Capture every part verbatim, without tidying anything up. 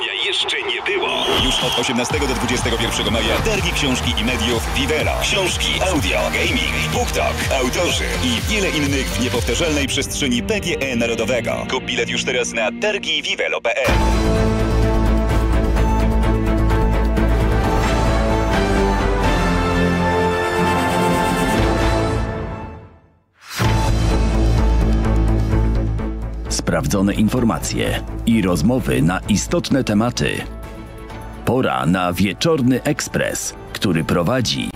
wydania jeszcze nie było. Już od osiemnastego do dwudziestego pierwszego maja targi książki i mediów Vivelo. Książki, audio, gaming, BookTok, autorzy i wiele innych w niepowtarzalnej przestrzeni P G E Narodowego. Kup bilet już teraz na targi vivelo kropka p l. Sprawdzone informacje i rozmowy na istotne tematy. Pora na Wieczorny Ekspres, który prowadzi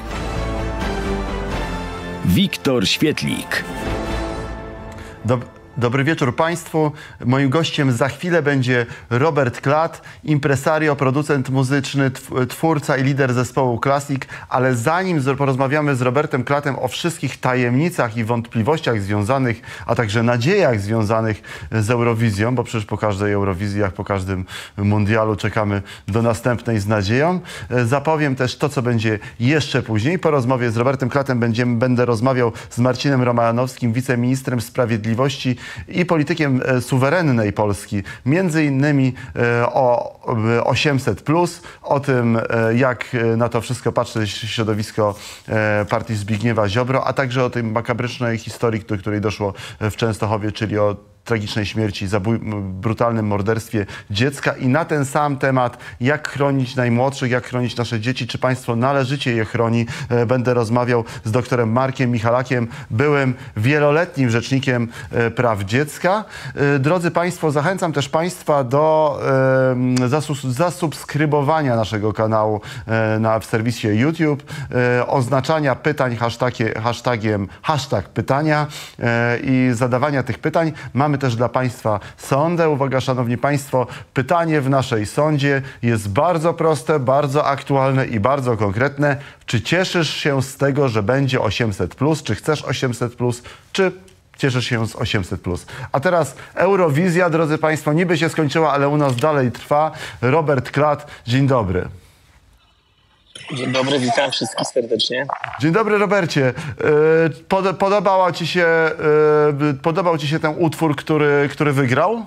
Wiktor Świetlik. Dob Dobry wieczór Państwu. Moim gościem za chwilę będzie Robert Klat, impresario, producent muzyczny, twórca i lider zespołu Classic. Ale zanim porozmawiamy z Robertem Klatem o wszystkich tajemnicach i wątpliwościach związanych, a także nadziejach związanych z Eurowizją, bo przecież po każdej Eurowizji, jak po każdym mundialu, czekamy do następnej z nadzieją. Zapowiem też to, co będzie jeszcze później. Po rozmowie z Robertem Klatem będziemy, będę rozmawiał z Marcinem Romanowskim, wiceministrem sprawiedliwości i politykiem suwerennej Polski, między innymi o osiemset plus, o tym, jak na to wszystko patrzy środowisko partii Zbigniewa Ziobro, a także o tej makabrycznej historii, do której doszło w Częstochowie, czyli o tragicznej śmierci, brutalnym morderstwie dziecka. I na ten sam temat, jak chronić najmłodszych, jak chronić nasze dzieci, czy państwo należycie je chroni, będę rozmawiał z doktorem Markiem Michalakiem, byłym wieloletnim rzecznikiem praw dziecka. Drodzy Państwo, zachęcam też Państwa do zasubskrybowania naszego kanału na, w serwisie YouTube, oznaczania pytań hashtagie, hashtagiem hashtag pytania i zadawania tych pytań. Mamy też dla Państwa sondę. Uwaga, Szanowni Państwo, pytanie w naszej sondzie jest bardzo proste, bardzo aktualne i bardzo konkretne. Czy cieszysz się z tego, że będzie osiemset plus? Czy chcesz osiemset plus? Czy cieszysz się z osiemset plus? A teraz Eurowizja, drodzy Państwo, niby się skończyła, ale u nas dalej trwa. Robert Klat, dzień dobry. Dzień dobry, witam wszystkich serdecznie. Dzień dobry, Robercie. Pod, podobała ci się, podobał Ci się ten utwór, który, który wygrał?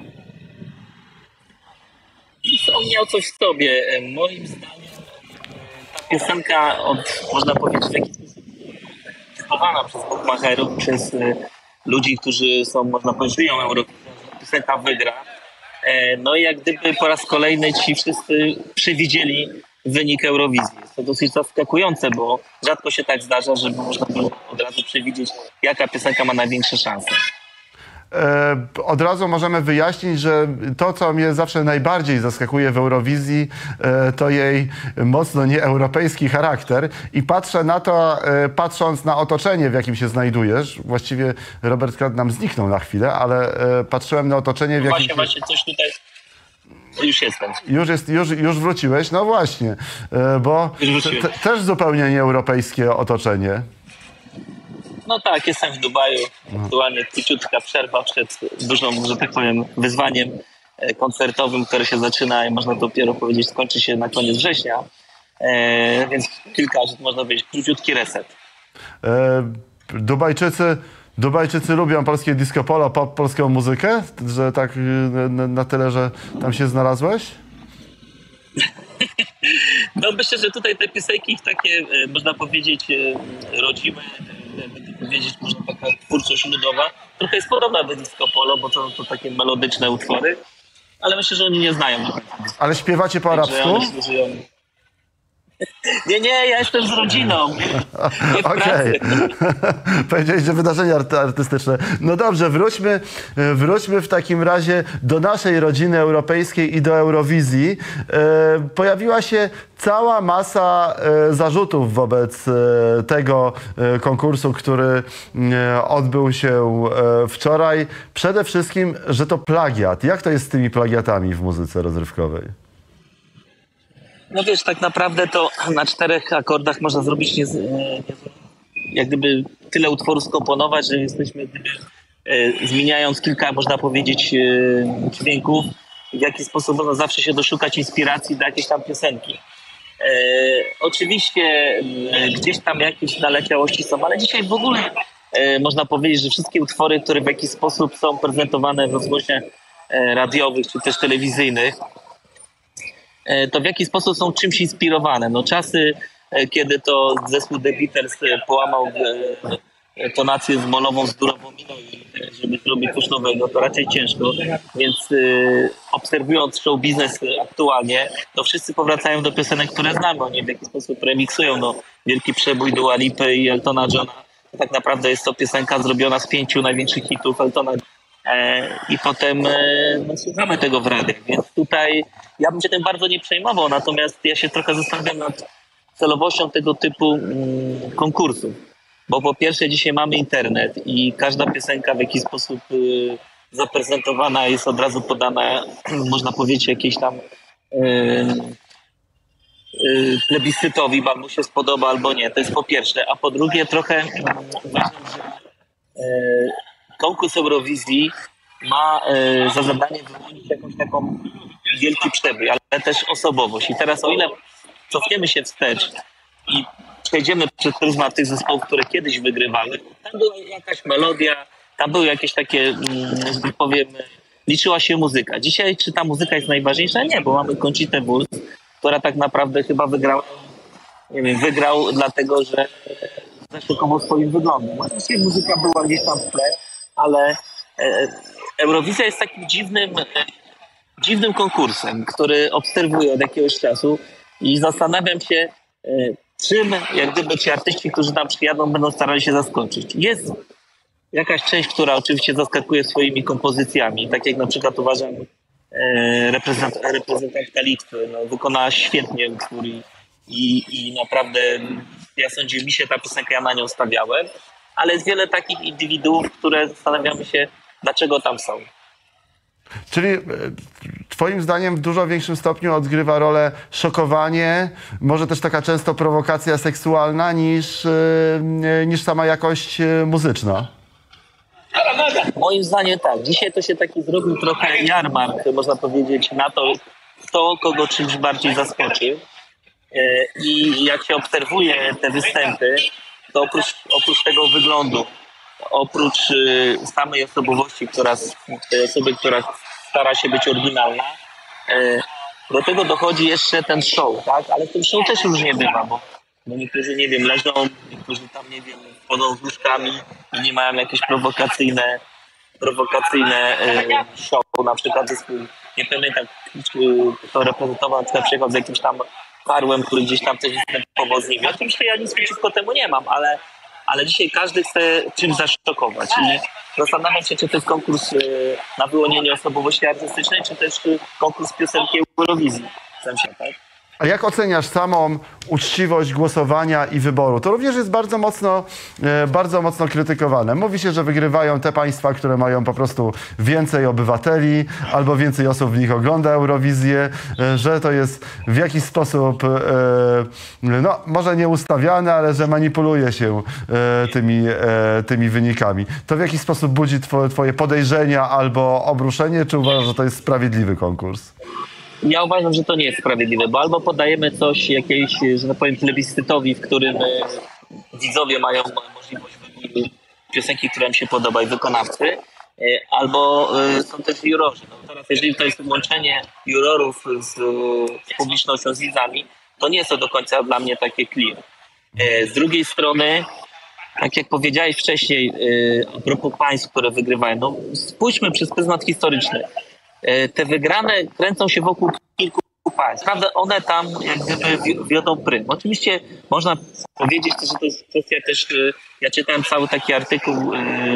On miał coś w sobie. Moim zdaniem ta piosenka od, można powiedzieć, w jakiś sposób typowana przez bookmacherów, przez ludzi, którzy są, można powiedzieć, żyją Eurowizją, że piosenka wygra. No i jak gdyby po raz kolejny ci wszyscy przewidzieli wynik Eurowizji. Jest to dosyć zaskakujące, bo rzadko się tak zdarza, żeby można było od razu przewidzieć, jaka piosenka ma największe szanse. E, od razu możemy wyjaśnić, że to, co mnie zawsze najbardziej zaskakuje w Eurowizji, e, to jej mocno nieeuropejski charakter. I patrzę na to, e, patrząc na otoczenie, w jakim się znajdujesz. Właściwie Robert Klat nam zniknął na chwilę, ale e, patrzyłem na otoczenie, w jakim Właśnie, się... właśnie coś tutaj... Już jestem. Już, jest, już, już wróciłeś? No właśnie, bo te, też zupełnie nieeuropejskie otoczenie. No tak, jestem w Dubaju. Aktualnie króciutka przerwa przed dużą, że tak powiem, wyzwaniem koncertowym, które się zaczyna i można dopiero powiedzieć, skończy się na koniec września. E, więc kilka, że można powiedzieć, króciutki reset. E, Dubajczycy... Dubajczycy lubią polskie disco polo, pop, polską muzykę? Że tak na, na tyle, że tam się znalazłeś? No myślę, że tutaj te piosenki takie, można powiedzieć, rodzime, będę powiedzieć, może taka twórczość ludowa, trochę jest podobna do disco polo, bo to, to takie melodyczne utwory, ale myślę, że oni nie znają. Ale śpiewacie po arabsku? Nie, nie, ja jestem z rodziną. Okej. Powiedziałeś, że wydarzenia artystyczne. No dobrze, wróćmy, wróćmy w takim razie do naszej rodziny europejskiej i do Eurowizji. E, pojawiła się cała masa e, zarzutów wobec e, tego e, konkursu, który e, odbył się e, wczoraj. Przede wszystkim, że to plagiat. Jak to jest z tymi plagiatami w muzyce rozrywkowej? No wiesz, tak naprawdę to na czterech akordach można zrobić nie, nie, jak gdyby tyle utworów skomponować, że jesteśmy gdyby, e, zmieniając kilka, można powiedzieć, e, dźwięków, w jaki sposób można zawsze się doszukać inspiracji do jakiejś tam piosenki. E, oczywiście e, gdzieś tam jakieś naleciałości są, ale dzisiaj w ogóle e, można powiedzieć, że wszystkie utwory, które w jakiś sposób są prezentowane w rozgłośniach e, radiowych czy też telewizyjnych, to w jaki sposób są czymś inspirowane. No czasy, kiedy to zespół The Beatles połamał tonację z molową, z durową miną i żeby zrobić coś nowego, to raczej ciężko, więc y, obserwując show biznes aktualnie, to wszyscy powracają do piosenek, które znamy, oni w jakiś sposób remiksują, no wielki przebój Dua Lipy i Eltona Johna, to tak naprawdę jest to piosenka zrobiona z pięciu największych hitów Eltona e, i potem e, no, słuchamy tego w radiach, więc tutaj ja bym się tym bardzo nie przejmował, natomiast ja się trochę zastanawiam nad celowością tego typu mm, konkursów. Bo po pierwsze dzisiaj mamy internet i każda piosenka w jakiś sposób y, zaprezentowana jest od razu podana, można powiedzieć, jakiejś tam y, y, plebiscytowi, bo albo się spodoba, albo nie. To jest po pierwsze. A po drugie trochę y, uważam, że y, konkurs Eurowizji ma y, za zadanie wyłonić jakąś taką wielki przebój, ale też osobowość. I teraz o ile cofniemy się wstecz i przejdziemy przez pryzmat tych zespołów, które kiedyś wygrywały, tam była jakaś melodia, tam były jakieś takie, że tak powiem, liczyła się muzyka. Dzisiaj czy ta muzyka jest najważniejsza? Nie, bo mamy Conchitę Wurst, która tak naprawdę chyba wygrała, nie wiem, wygrał dlatego, że zaszokował swoim wyglądem. Oczywiście muzyka była gdzieś tam w tle, ale Eurowizja jest takim dziwnym, dziwnym konkursem, który obserwuję od jakiegoś czasu i zastanawiam się, czym jak gdyby ci artyści, którzy tam przyjadą, będą starali się zaskoczyć. Jest jakaś część, która oczywiście zaskakuje swoimi kompozycjami, tak jak na przykład uważam e, reprezent, reprezentantka Litwy, no, wykonała świetnie utwór i, i, i naprawdę ja sądzę, mi się ta piosenka, ja na nią stawiałem, ale jest wiele takich indywiduów, które zastanawiamy się, dlaczego tam są. Czyli twoim zdaniem w dużo większym stopniu odgrywa rolę szokowanie, może też taka często prowokacja seksualna niż, niż sama jakość muzyczna? Moim zdaniem tak. Dzisiaj to się taki zrobił trochę jarmark, można powiedzieć, na to, kto kogo czymś bardziej zaskoczył. I jak się obserwuje te występy, to oprócz, oprócz tego wyglądu, oprócz samej osobowości, która, tej osoby, która stara się być oryginalna, do tego dochodzi jeszcze ten show, tak? Ale w tym show też różnie bywa, bo, bo niektórzy, nie wiem, leżą, niektórzy tam, nie wiem, wchodzą z łóżkami i nie mają jakieś prowokacyjne, prowokacyjne show, na przykład zespół, nie pamiętam, kto reprezentował, na przykład z jakimś tam Karłem, który gdzieś tam coś występował z nimi. Oczywiście ja nic przeciwko temu nie mam, ale ale dzisiaj każdy chce czymś zaszokować i zastanawiam się, czy to jest konkurs na wyłonienie osobowości artystycznej, czy też konkurs piosenki Eurowizji. Tak? A jak oceniasz samą uczciwość głosowania i wyboru? To również jest bardzo mocno, bardzo mocno krytykowane. Mówi się, że wygrywają te państwa, które mają po prostu więcej obywateli albo więcej osób w nich ogląda Eurowizję, że to jest w jakiś sposób, no może nie ustawiane, ale że manipuluje się tymi, tymi wynikami. To w jakiś sposób budzi twoje podejrzenia albo obruszenie, czy uważasz, że to jest sprawiedliwy konkurs? Ja uważam, że to nie jest sprawiedliwe, bo albo podajemy coś jakiejś, że tak powiem, plebiscytowi, w którym widzowie mają możliwość wyboru piosenki, która im się podoba i wykonawcy, albo są też jurorzy. No teraz, jeżeli to jest łączenie jurorów z, z publicznością, z widzami, to nie jest to do końca dla mnie takie clear. Z drugiej strony, tak jak powiedziałeś wcześniej, a propos państw, które wygrywają, no spójrzmy przez pryzmat historyczny. Te wygrane kręcą się wokół kilku państw. Prawda, one tam jak gdyby wiodą prym. Oczywiście można powiedzieć, że to jest kwestia też, ja czytałem cały taki artykuł,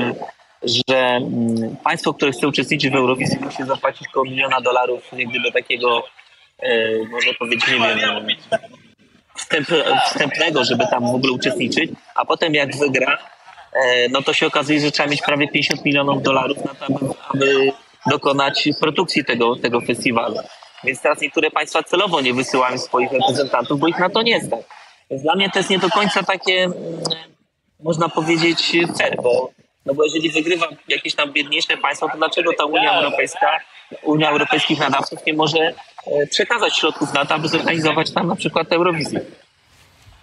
że państwo, które chce uczestniczyć w Eurowizji, musi zapłacić około miliona dolarów jak gdyby takiego, można powiedzieć, nie wiem, wstęp, wstępnego, żeby tam w ogóle uczestniczyć, a potem jak wygra, no to się okazuje, że trzeba mieć prawie pięćdziesiąt milionów dolarów na to, aby, aby dokonać produkcji tego, tego festiwalu. Więc teraz niektóre państwa celowo nie wysyłają swoich reprezentantów, bo ich na to nie stać. Więc dla mnie to jest nie do końca takie, można powiedzieć, fair, bo, no bo jeżeli wygrywa jakieś tam biedniejsze państwo, to dlaczego ta Unia Europejska, Unia Europejskich nadawców nie może przekazać środków na to, aby zorganizować tam na przykład Eurowizję?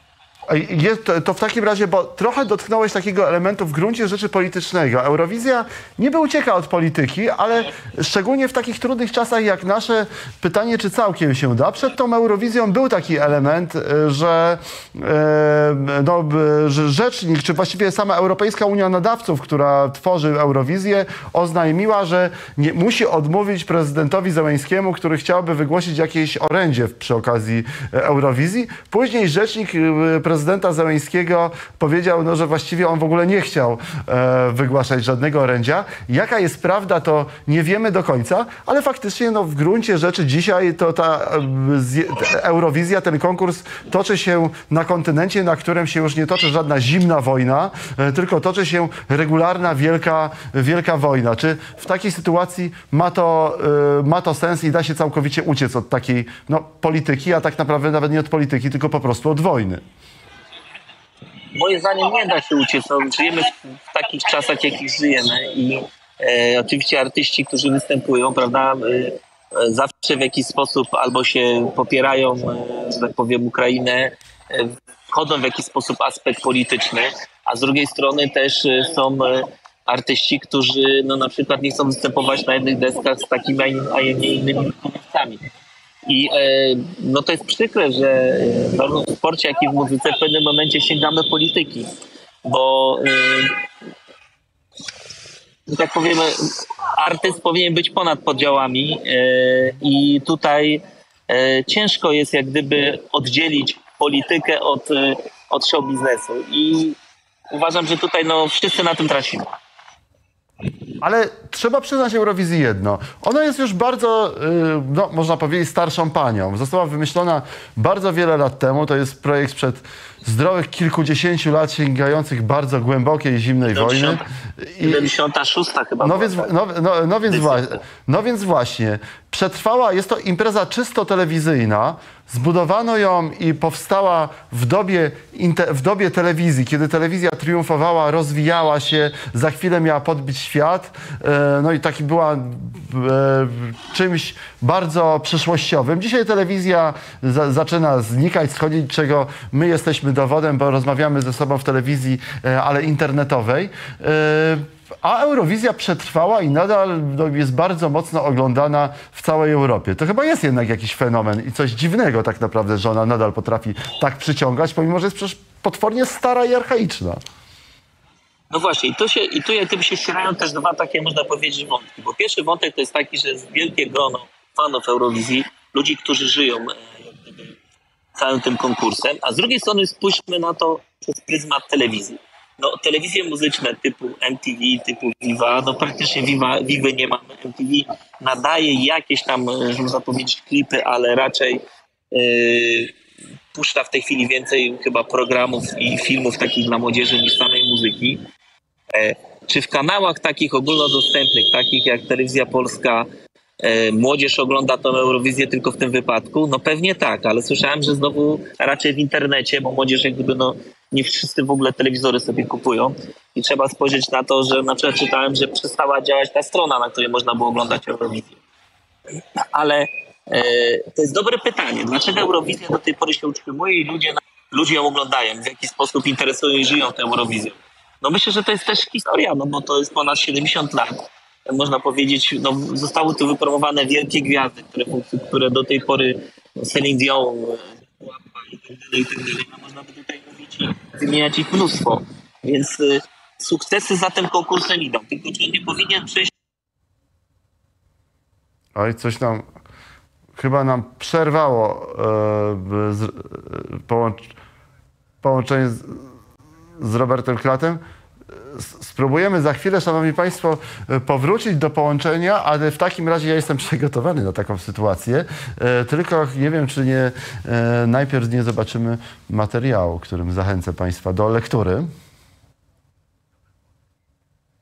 Jest, to w takim razie, bo trochę dotknąłeś takiego elementu w gruncie rzeczy politycznego. Eurowizja niby ucieka od polityki, ale szczególnie w takich trudnych czasach jak nasze, pytanie, czy całkiem się da. Przed tą Eurowizją był taki element, że, no, że rzecznik, czy właściwie sama Europejska Unia Nadawców, która tworzy Eurowizję, oznajmiła, że nie, musi odmówić prezydentowi Zełenskiemu, który chciałby wygłosić jakieś orędzie przy okazji Eurowizji. Później rzecznik prezydenta Zełenskiego powiedział, no, że właściwie on w ogóle nie chciał e, wygłaszać żadnego orędzia. Jaka jest prawda, to nie wiemy do końca, ale faktycznie no, w gruncie rzeczy dzisiaj to ta e, Eurowizja, ten konkurs toczy się na kontynencie, na którym się już nie toczy żadna zimna wojna, e, tylko toczy się regularna, wielka, wielka wojna. Czy w takiej sytuacji ma to, e, ma to sens i da się całkowicie uciec od takiej no, polityki, a tak naprawdę nawet nie od polityki, tylko po prostu od wojny? Moim zdaniem nie da się uciec. No, żyjemy w takich czasach, jakich żyjemy i e, oczywiście artyści, którzy występują, prawda, e, zawsze w jakiś sposób albo się popierają, e, że tak powiem, Ukrainę, e, wchodzą w jakiś sposób aspekt polityczny, a z drugiej strony też e, są e, artyści, którzy no, na przykład nie chcą występować na jednych deskach z takimi, a nie innymi wykonawcami. I e, no to jest przykre, że zarówno w sporcie, jak i w muzyce w pewnym momencie sięgamy polityki, bo e, tak powiemy, artyst powinien być ponad podziałami e, i tutaj e, ciężko jest jak gdyby oddzielić politykę od, e, od show biznesu i uważam, że tutaj no, wszyscy na tym tracimy. Ale trzeba przyznać Eurowizji jedno. Ona jest już bardzo, no, można powiedzieć, starszą panią. Została wymyślona bardzo wiele lat temu. To jest projekt sprzed zdrowych kilkudziesięciu lat, sięgających bardzo głębokiej, zimnej wojny. siedemdziesiąta szósta chyba. No więc, no, no, no, więc wa- no więc właśnie, przetrwała, jest to impreza czysto telewizyjna. Zbudowano ją i powstała w dobie, w dobie telewizji, kiedy telewizja triumfowała, rozwijała się, za chwilę miała podbić świat. No i taki była czymś bardzo przyszłościowym. Dzisiaj telewizja za, zaczyna znikać, schodzić, czego my jesteśmy dowodem, bo rozmawiamy ze sobą w telewizji, ale internetowej. A Eurowizja przetrwała i nadal no, jest bardzo mocno oglądana w całej Europie. To chyba jest jednak jakiś fenomen i coś dziwnego tak naprawdę, że ona nadal potrafi tak przyciągać, pomimo że jest przecież potwornie stara i archaiczna. No właśnie, i, to się, i tu jak gdyby się ścierają też dwa takie, można powiedzieć, wątki. Bo pierwszy wątek to jest taki, że jest wielkie grono fanów Eurowizji, ludzi, którzy żyją e, całym tym konkursem, a z drugiej strony spójrzmy na to przez pryzmat telewizji. No, telewizje muzyczne typu M T V, typu Viva, no praktycznie Viva, Vivy nie mamy. M T V nadaje jakieś tam, można powiedzieć, klipy, ale raczej yy, puszcza w tej chwili więcej chyba programów i filmów takich dla młodzieży niż samej muzyki. E, czy w kanałach takich ogólnodostępnych, takich jak Telewizja Polska, e, młodzież ogląda tą Eurowizję tylko w tym wypadku? No pewnie tak, ale słyszałem, że znowu raczej w internecie, bo młodzież jak gdyby no nie wszyscy w ogóle telewizory sobie kupują i trzeba spojrzeć na to, że na przykład czytałem, że przestała działać ta strona, na której można było oglądać Eurowizję. Ale e, to jest dobre pytanie. Dlaczego Eurowizja do tej pory się utrzymuje i ludzie, ludzie ją oglądają? W jaki sposób interesują i żyją tą Eurowizją? No myślę, że to jest też historia, no bo to jest ponad siedemdziesiąt lat. Można powiedzieć, no zostały tu wypromowane wielkie gwiazdy, które, które do tej pory no, Celine Dion, i tak dalej, i tak dalej. No, można by tutaj mówić i wymieniać ich mnóstwo. Więc y, sukcesy za tym konkursem idą. Tylko czy nie powinien przyjść... Oj, coś nam... Chyba nam przerwało e, z, połącz, połączenie z, z Robertem Klatem. Spróbujemy za chwilę, szanowni państwo, powrócić do połączenia, ale w takim razie ja jestem przygotowany na taką sytuację. E, tylko nie wiem, czy nie e, najpierw nie zobaczymy materiału, którym zachęcę państwa do lektury.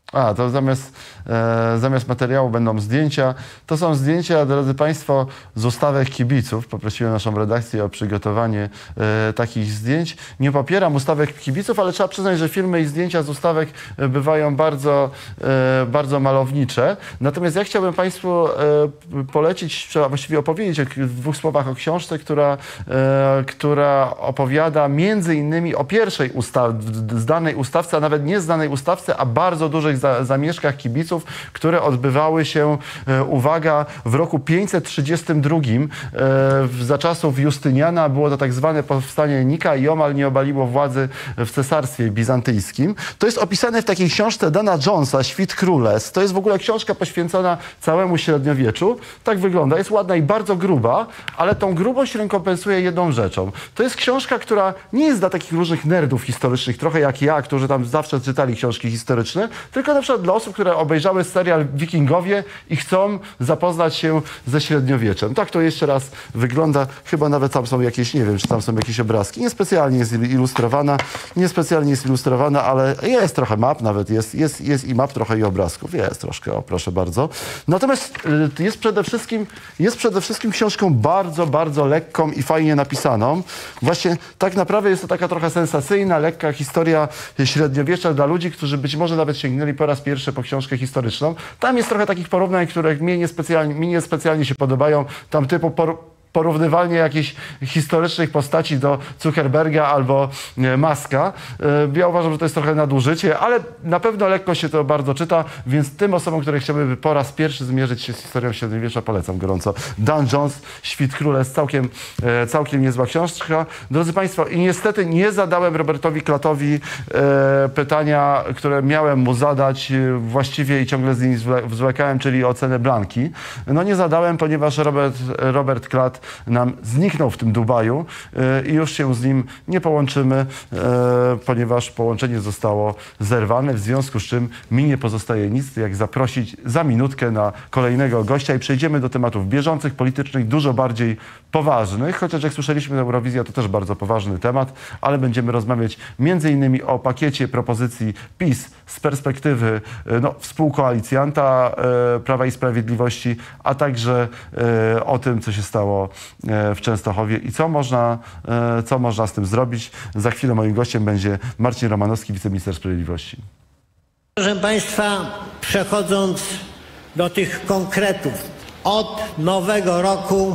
A, to zamiast, e, zamiast materiału będą zdjęcia. To są zdjęcia, drodzy Państwo, z ustawek kibiców. Poprosiłem naszą redakcję o przygotowanie e, takich zdjęć. Nie popieram ustawek kibiców, ale trzeba przyznać, że filmy i zdjęcia z ustawek bywają bardzo, e, bardzo malownicze. Natomiast ja chciałbym Państwu e, polecić, trzeba właściwie opowiedzieć w dwóch słowach o książce, która, e, która opowiada między innymi o pierwszej ustaw, zdanej ustawce, a nawet nie zdanej ustawce, a bardzo dużych Za, zamieszkach kibiców, które odbywały się, e, uwaga, w roku pięćset trzydziestym drugim, e, za czasów Justyniana. Było to tak zwane powstanie Nika i omal nie obaliło władzy w cesarstwie bizantyjskim. To jest opisane w takiej książce Dana Jonesa, Świt Królestw. To jest w ogóle książka poświęcona całemu średniowieczu. Tak wygląda. Jest ładna i bardzo gruba, ale tą grubość rekompensuje jedną rzeczą. To jest książka, która nie jest dla takich różnych nerdów historycznych, trochę jak ja, którzy tam zawsze czytali książki historyczne, tylko na przykład dla osób, które obejrzały serial Wikingowie i chcą zapoznać się ze średniowieczem. Tak to jeszcze raz wygląda. Chyba nawet tam są jakieś, nie wiem, czy tam są jakieś obrazki. Niespecjalnie jest ilustrowana, niespecjalnie jest ilustrowana, ale jest trochę map, nawet jest, jest, jest i map, trochę i obrazków. Jest troszkę, o, proszę bardzo. Natomiast y, jest przede wszystkim, jest przede wszystkim książką bardzo, bardzo lekką i fajnie napisaną. Właśnie tak naprawdę jest to taka trochę sensacyjna, lekka historia średniowiecza dla ludzi, którzy być może nawet sięgnęli po raz pierwszy po książkę historyczną. Tam jest trochę takich porównań, które mnie niespecjalnie, mi niespecjalnie się podobają. Tam typu por porównywanie jakichś historycznych postaci do Zuckerberga albo e, Muska. E, ja uważam, że to jest trochę nadużycie, ale na pewno lekko się to bardzo czyta, więc tym osobom, które chciałyby po raz pierwszy zmierzyć się z historią średniowiecza, polecam gorąco. Dan Jones, Świt Królestw, całkiem, e, całkiem niezła książka. Drodzy Państwo, i niestety nie zadałem Robertowi Klatowi e, pytania, które miałem mu zadać e, właściwie i ciągle z nim zwlekałem, czyli ocenę Blanki. No nie zadałem, ponieważ Robert, Robert Klat nam zniknął w tym Dubaju e, i już się z nim nie połączymy, e, ponieważ połączenie zostało zerwane, w związku z czym mi nie pozostaje nic, jak zaprosić za minutkę na kolejnego gościa i przejdziemy do tematów bieżących, politycznych, dużo bardziej poważnych, chociaż jak słyszeliśmy, Eurowizja to też bardzo poważny temat, ale będziemy rozmawiać między innymi o pakiecie propozycji PiS z perspektywy e, no, współkoalicjanta e, Prawa i Sprawiedliwości, a także e, o tym, co się stało w Częstochowie i co można, co można z tym zrobić. Za chwilę moim gościem będzie Marcin Romanowski, wiceminister sprawiedliwości. Proszę Państwa, przechodząc do tych konkretów, od nowego roku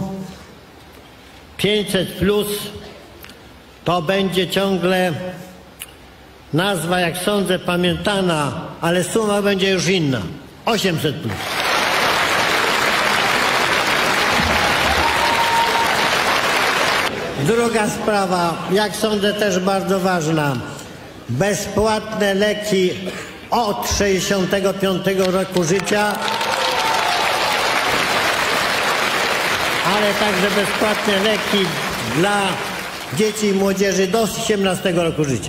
pięćset plus to będzie ciągle nazwa, jak sądzę, pamiętana, ale suma będzie już inna. osiemset plus. Druga sprawa, jak sądzę, też bardzo ważna. Bezpłatne leki od sześćdziesiątego piątego roku życia, ale także bezpłatne leki dla dzieci i młodzieży do osiemnastego roku życia.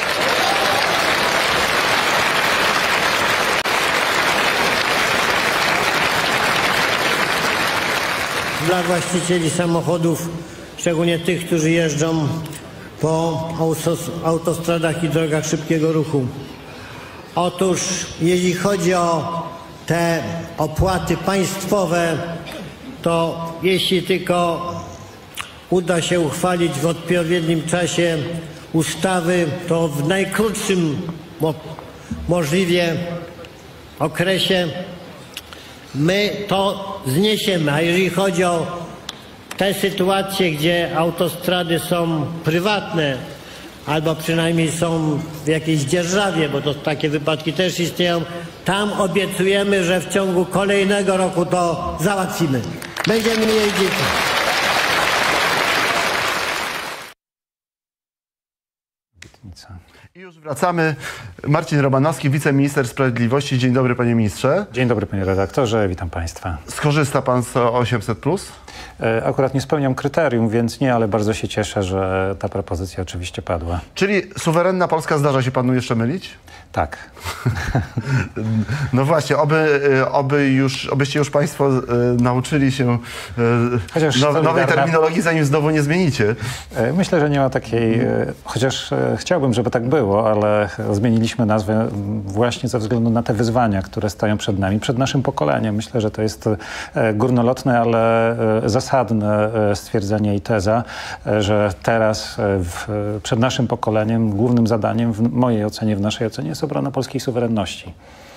Dla właścicieli samochodów, szczególnie tych, którzy jeżdżą po autostradach i drogach szybkiego ruchu. Otóż jeśli chodzi o te opłaty państwowe, to jeśli tylko uda się uchwalić w odpowiednim czasie ustawy, to w najkrótszym mo możliwie okresie my to zniesiemy. A jeżeli chodzi o te sytuacje, gdzie autostrady są prywatne, albo przynajmniej są w jakiejś dzierżawie, bo to takie wypadki też istnieją, tam obiecujemy, że w ciągu kolejnego roku to załatwimy. Będziemy jeździć. I już wracamy. Marcin Romanowski, wiceminister sprawiedliwości. Dzień dobry, panie ministrze. Dzień dobry, panie redaktorze, witam państwa. Skorzysta pan z osiemset plus? Akurat nie spełniam kryterium, więc nie, ale bardzo się cieszę, że ta propozycja oczywiście padła. Czyli suwerenna Polska zdarza się panu jeszcze mylić? Tak. No właśnie, oby, oby już, obyście już państwo nauczyli się now, nowej terminologii, zanim znowu nie zmienicie. Myślę, że nie ma takiej, chociaż chciałbym chciałbym, żeby tak było, ale zmieniliśmy nazwę właśnie ze względu na te wyzwania, które stoją przed nami, przed naszym pokoleniem. Myślę, że to jest górnolotne, ale zasadne stwierdzenie i teza, że teraz w, przed naszym pokoleniem głównym zadaniem w mojej ocenie, w naszej ocenie jest obrona polskiej suwerenności.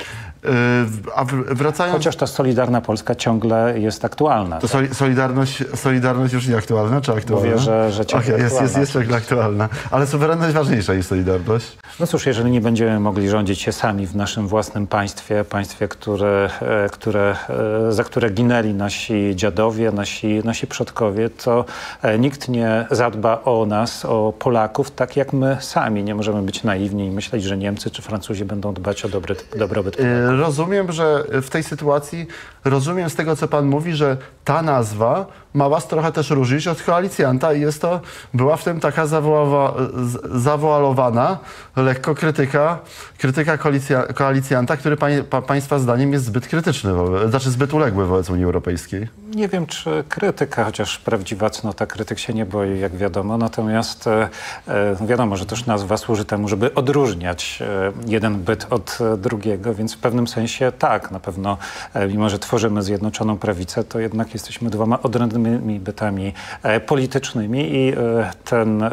A wracając... Chociaż ta Solidarna Polska ciągle jest aktualna. To soli Solidarność, Solidarność już nie aktualna, czy aktualna? Mówię, że, że ciągle okay, jest, aktualna. jest, jest ciągle aktualna. Ale suwerenność ważniejsza niż Solidarność? No cóż, jeżeli nie będziemy mogli rządzić się sami w naszym własnym państwie, państwie, które, które, za które ginęli nasi dziadowie, nasi, nasi przodkowie, to nikt nie zadba o nas, o Polaków, tak jak my sami. Nie możemy być naiwni i myśleć, że Niemcy czy Francuzi będą dbać o dobry, dobrobyt Polaków. Rozumiem, że w tej sytuacji, rozumiem z tego, co pan mówi, że ta nazwa ma was trochę też różnić od koalicjanta i jest to, była w tym taka zawoalowana lekko krytyka, krytyka koalicja, koalicjanta, który pań, pa, państwa zdaniem jest zbyt krytyczny, wobec, znaczy zbyt uległy wobec Unii Europejskiej. Nie wiem, czy krytyka, chociaż prawdziwa cnota krytyk się nie boi, jak wiadomo. Natomiast e, wiadomo, że też nazwa służy temu, żeby odróżniać e, jeden byt od e, drugiego, więc w pewnym sensie tak, na pewno, e, mimo że tworzymy Zjednoczoną Prawicę, to jednak jesteśmy dwoma odrębnymi bytami e, politycznymi i e, ten e,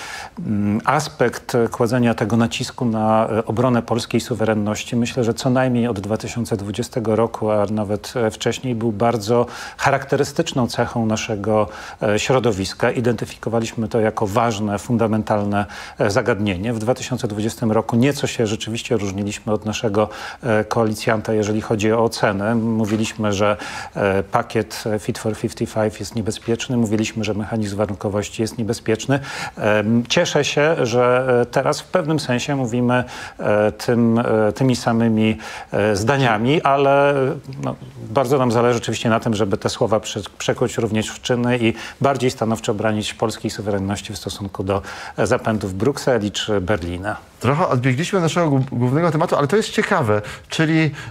m, aspekt kładzenia tego nacisku na e, obronę polskiej suwerenności, myślę, że co najmniej od dwa tysiące dwudziestego roku, a nawet e, wcześniej, był bardzo charakterystyczną cechą naszego e, środowiska. Identyfikowaliśmy to jako ważne, fundamentalne e, zagadnienie. W dwa tysiące dwudziestym roku nieco się rzeczywiście różniliśmy od naszego e, koalicjanta, jeżeli chodzi o ocenę. Mówiliśmy, że e, pakiet Fit for pięćdziesiąt pięć jest niebezpieczny. Mówiliśmy, że mechanizm warunkowości jest niebezpieczny. E, cieszę się, że e, teraz w pewnym sensie mówimy e, tym, e, tymi samymi e, zdaniami, ale no, bardzo nam zależy oczywiście na tym, żeby te słowa prze, przekuć również w czyny i bardziej stanowczo bronić polskiej suwerenności w stosunku do e, zapędów Brukseli czy Berlina. Trochę odbiegliśmy od naszego głównego tematu, ale to jest ciekawe, czyli e,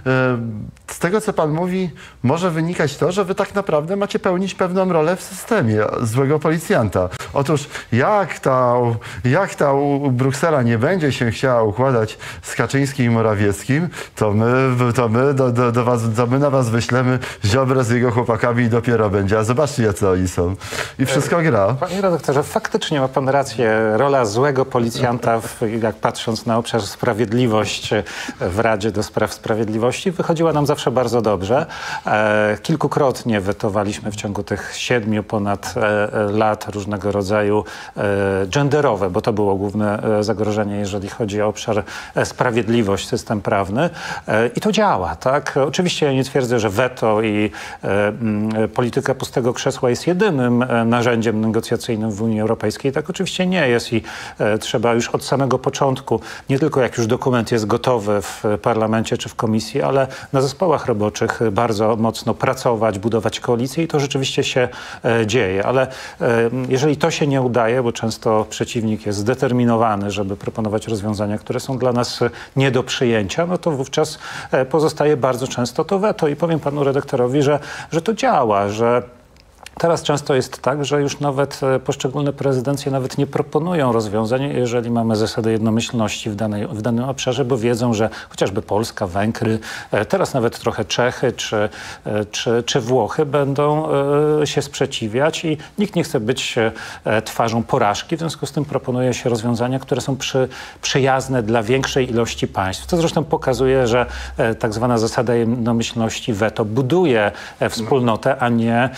z tego, co pan mówi, może wynikać to, że wy tak naprawdę macie pełnić pewną rolę w systemie złego policjanta. Otóż jak ta, jak ta Bruksela nie będzie się chciała układać z Kaczyńskim i Morawieckim, to my, to my, do, do, do was, to my na was wyślemy Ziobrę z jego chłopakami i dopiero będzie. A zobaczcie, jacy oni są. I wszystko gra. Panie redaktorze, faktycznie ma pan rację. Rola złego policjanta, w, jak patrząc na obszar sprawiedliwość w Radzie do Spraw Sprawiedliwości, wychodziła nam zawsze bardzo dobrze. E, kilkukrotnie wetowaliśmy w ciągu tych siedmiu ponad e, lat różnego rodzaju e, genderowe, bo to było główne e, zagrożenie, jeżeli chodzi o obszar e, sprawiedliwość, system prawny. E, I to działa, tak? Oczywiście ja nie twierdzę, że weto i e, m, polityka pustego krzesła jest jedynym e, narzędziem negocjacyjnym w Unii Europejskiej. Tak oczywiście nie jest i e, trzeba już od samego początku, nie tylko jak już dokument jest gotowy w parlamencie czy w komisji, ale na zespołach roboczych bardzo mocno pracować, budować koalicje i to rzeczywiście się e, dzieje. Ale e, jeżeli to się nie udaje, bo często przeciwnik jest zdeterminowany, żeby proponować rozwiązania, które są dla nas nie do przyjęcia, no to wówczas e, pozostaje bardzo często to weto. I powiem panu redaktorowi, że, że to działa, że teraz często jest tak, że już nawet poszczególne prezydencje nawet nie proponują rozwiązań, jeżeli mamy zasadę jednomyślności w, danej, w danym obszarze, bo wiedzą, że chociażby Polska, Węgry, teraz nawet trochę Czechy czy, czy, czy Włochy będą się sprzeciwiać i nikt nie chce być twarzą porażki. W związku z tym proponuje się rozwiązania, które są przy, przyjazne dla większej ilości państw. To zresztą pokazuje, że tak zwana zasada jednomyślności weto buduje wspólnotę, a nie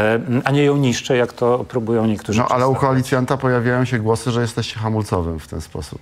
a nie ją niszczy, jak to próbują niektórzy. No ale u koalicjanta pojawiają się głosy, że jesteście hamulcowym w ten sposób.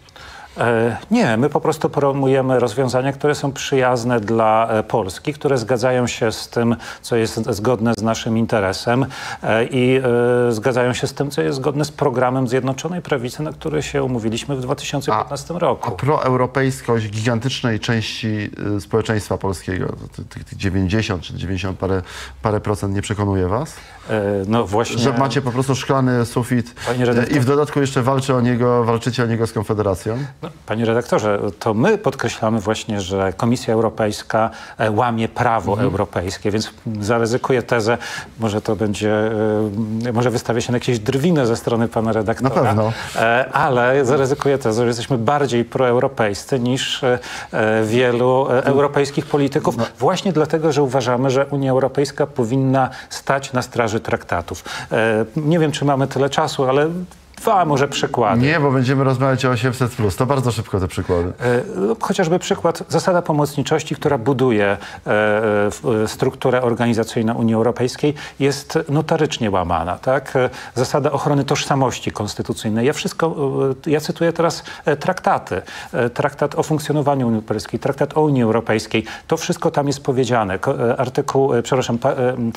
E, nie, my po prostu promujemy rozwiązania, które są przyjazne dla e, Polski, które zgadzają się z tym, co jest zgodne z naszym interesem e, i e, zgadzają się z tym, co jest zgodne z programem Zjednoczonej Prawicy, na który się umówiliśmy w dwa tysiące piętnastym roku. A proeuropejskość gigantycznej części y, społeczeństwa polskiego, tych dziewięćdziesiąt czy dziewięćdziesiąt parę, parę procent nie przekonuje was? E, no właśnie. Że macie po prostu szklany sufit i w dodatku jeszcze walczy o niego, walczycie o niego z Konfederacją? No, panie redaktorze, to my podkreślamy właśnie, że Komisja Europejska łamie prawo mhm. europejskie, więc zaryzykuję tezę, może to będzie, może wystawia się na jakieś drwiny ze strony pana redaktora. Na pewno. Ale zaryzykuję tezę, że jesteśmy bardziej proeuropejscy niż wielu europejskich polityków, no. właśnie dlatego, że uważamy, że Unia Europejska powinna stać na straży traktatów. Nie wiem, czy mamy tyle czasu, ale dwa może przykłady. Nie, bo będziemy rozmawiać o osiemset plus. To bardzo szybko te przykłady. Chociażby przykład zasada pomocniczości, która buduje strukturę organizacyjną Unii Europejskiej, jest notorycznie łamana. Tak? Zasada ochrony tożsamości konstytucyjnej. Ja wszystko, ja cytuję teraz traktaty. Traktat o funkcjonowaniu Unii Europejskiej, traktat o Unii Europejskiej. To wszystko tam jest powiedziane. Artykuł, przepraszam, pa,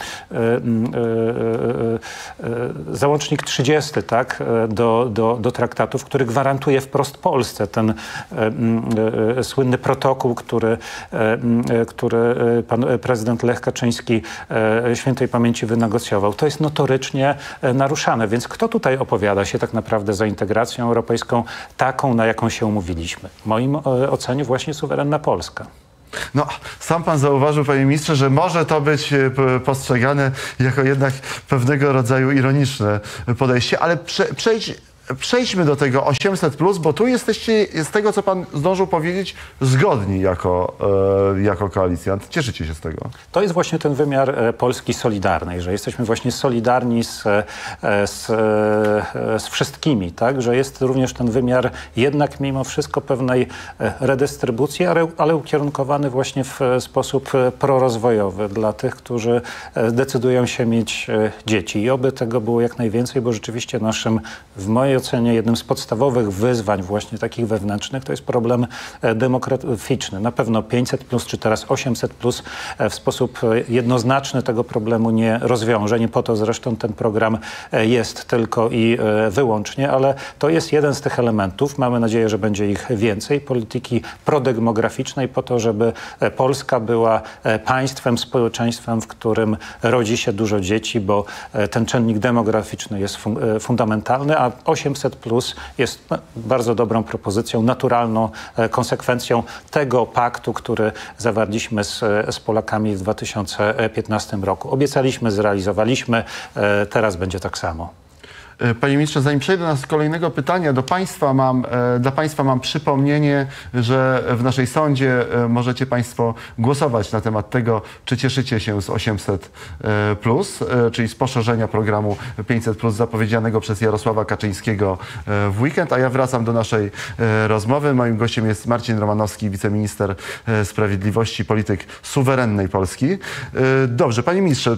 załącznik trzydziesty, tak? Do, do, do traktatów, który gwarantuje wprost Polsce ten e, e, słynny protokół, który, e, który pan prezydent Lech Kaczyński e, świętej pamięci wynegocjował. To jest notorycznie e, naruszane, więc kto tutaj opowiada się tak naprawdę za integracją europejską taką, na jaką się umówiliśmy? W moim e, ocenie właśnie suwerenna Polska. No, sam pan zauważył, panie ministrze, że może to być postrzegane jako jednak pewnego rodzaju ironiczne podejście, ale prze, przejdź, przejdźmy do tego osiemset plus, bo tu jesteście, z tego co pan zdążył powiedzieć, zgodni jako, e, jako koalicjant. Cieszycie się z tego? To jest właśnie ten wymiar e, Polski solidarnej, że jesteśmy właśnie solidarni z, e, z, e, z wszystkimi, tak? Że jest również ten wymiar jednak mimo wszystko pewnej e, redystrybucji, ale, ale ukierunkowany właśnie w e, sposób e, prorozwojowy dla tych, którzy e, decydują się mieć e, dzieci. I oby tego było jak najwięcej, bo rzeczywiście naszym, w mojej ocenie, jednym z podstawowych wyzwań właśnie takich wewnętrznych to jest problem demograficzny. Na pewno pięćset plus czy teraz osiemset plus w sposób jednoznaczny tego problemu nie rozwiąże. Nie po to zresztą ten program jest tylko i wyłącznie, ale to jest jeden z tych elementów. Mamy nadzieję, że będzie ich więcej. Polityki prodemograficznej po to, żeby Polska była państwem, społeczeństwem, w którym rodzi się dużo dzieci, bo ten czynnik demograficzny jest fun fundamentalny, a osiemset plus jest bardzo dobrą propozycją, naturalną konsekwencją tego paktu, który zawarliśmy z, z Polakami w dwa tysiące piętnastym roku. Obiecaliśmy, zrealizowaliśmy, teraz będzie tak samo. Panie ministrze, zanim przejdę do kolejnego pytania, do państwa mam, dla państwa mam przypomnienie, że w naszej sądzie możecie państwo głosować na temat tego, czy cieszycie się z osiemset plus, czyli z poszerzenia programu pięćset plus zapowiedzianego przez Jarosława Kaczyńskiego w weekend. A ja wracam do naszej rozmowy. Moim gościem jest Marcin Romanowski, wiceminister sprawiedliwości, polityk suwerennej Polski. Dobrze, panie ministrze,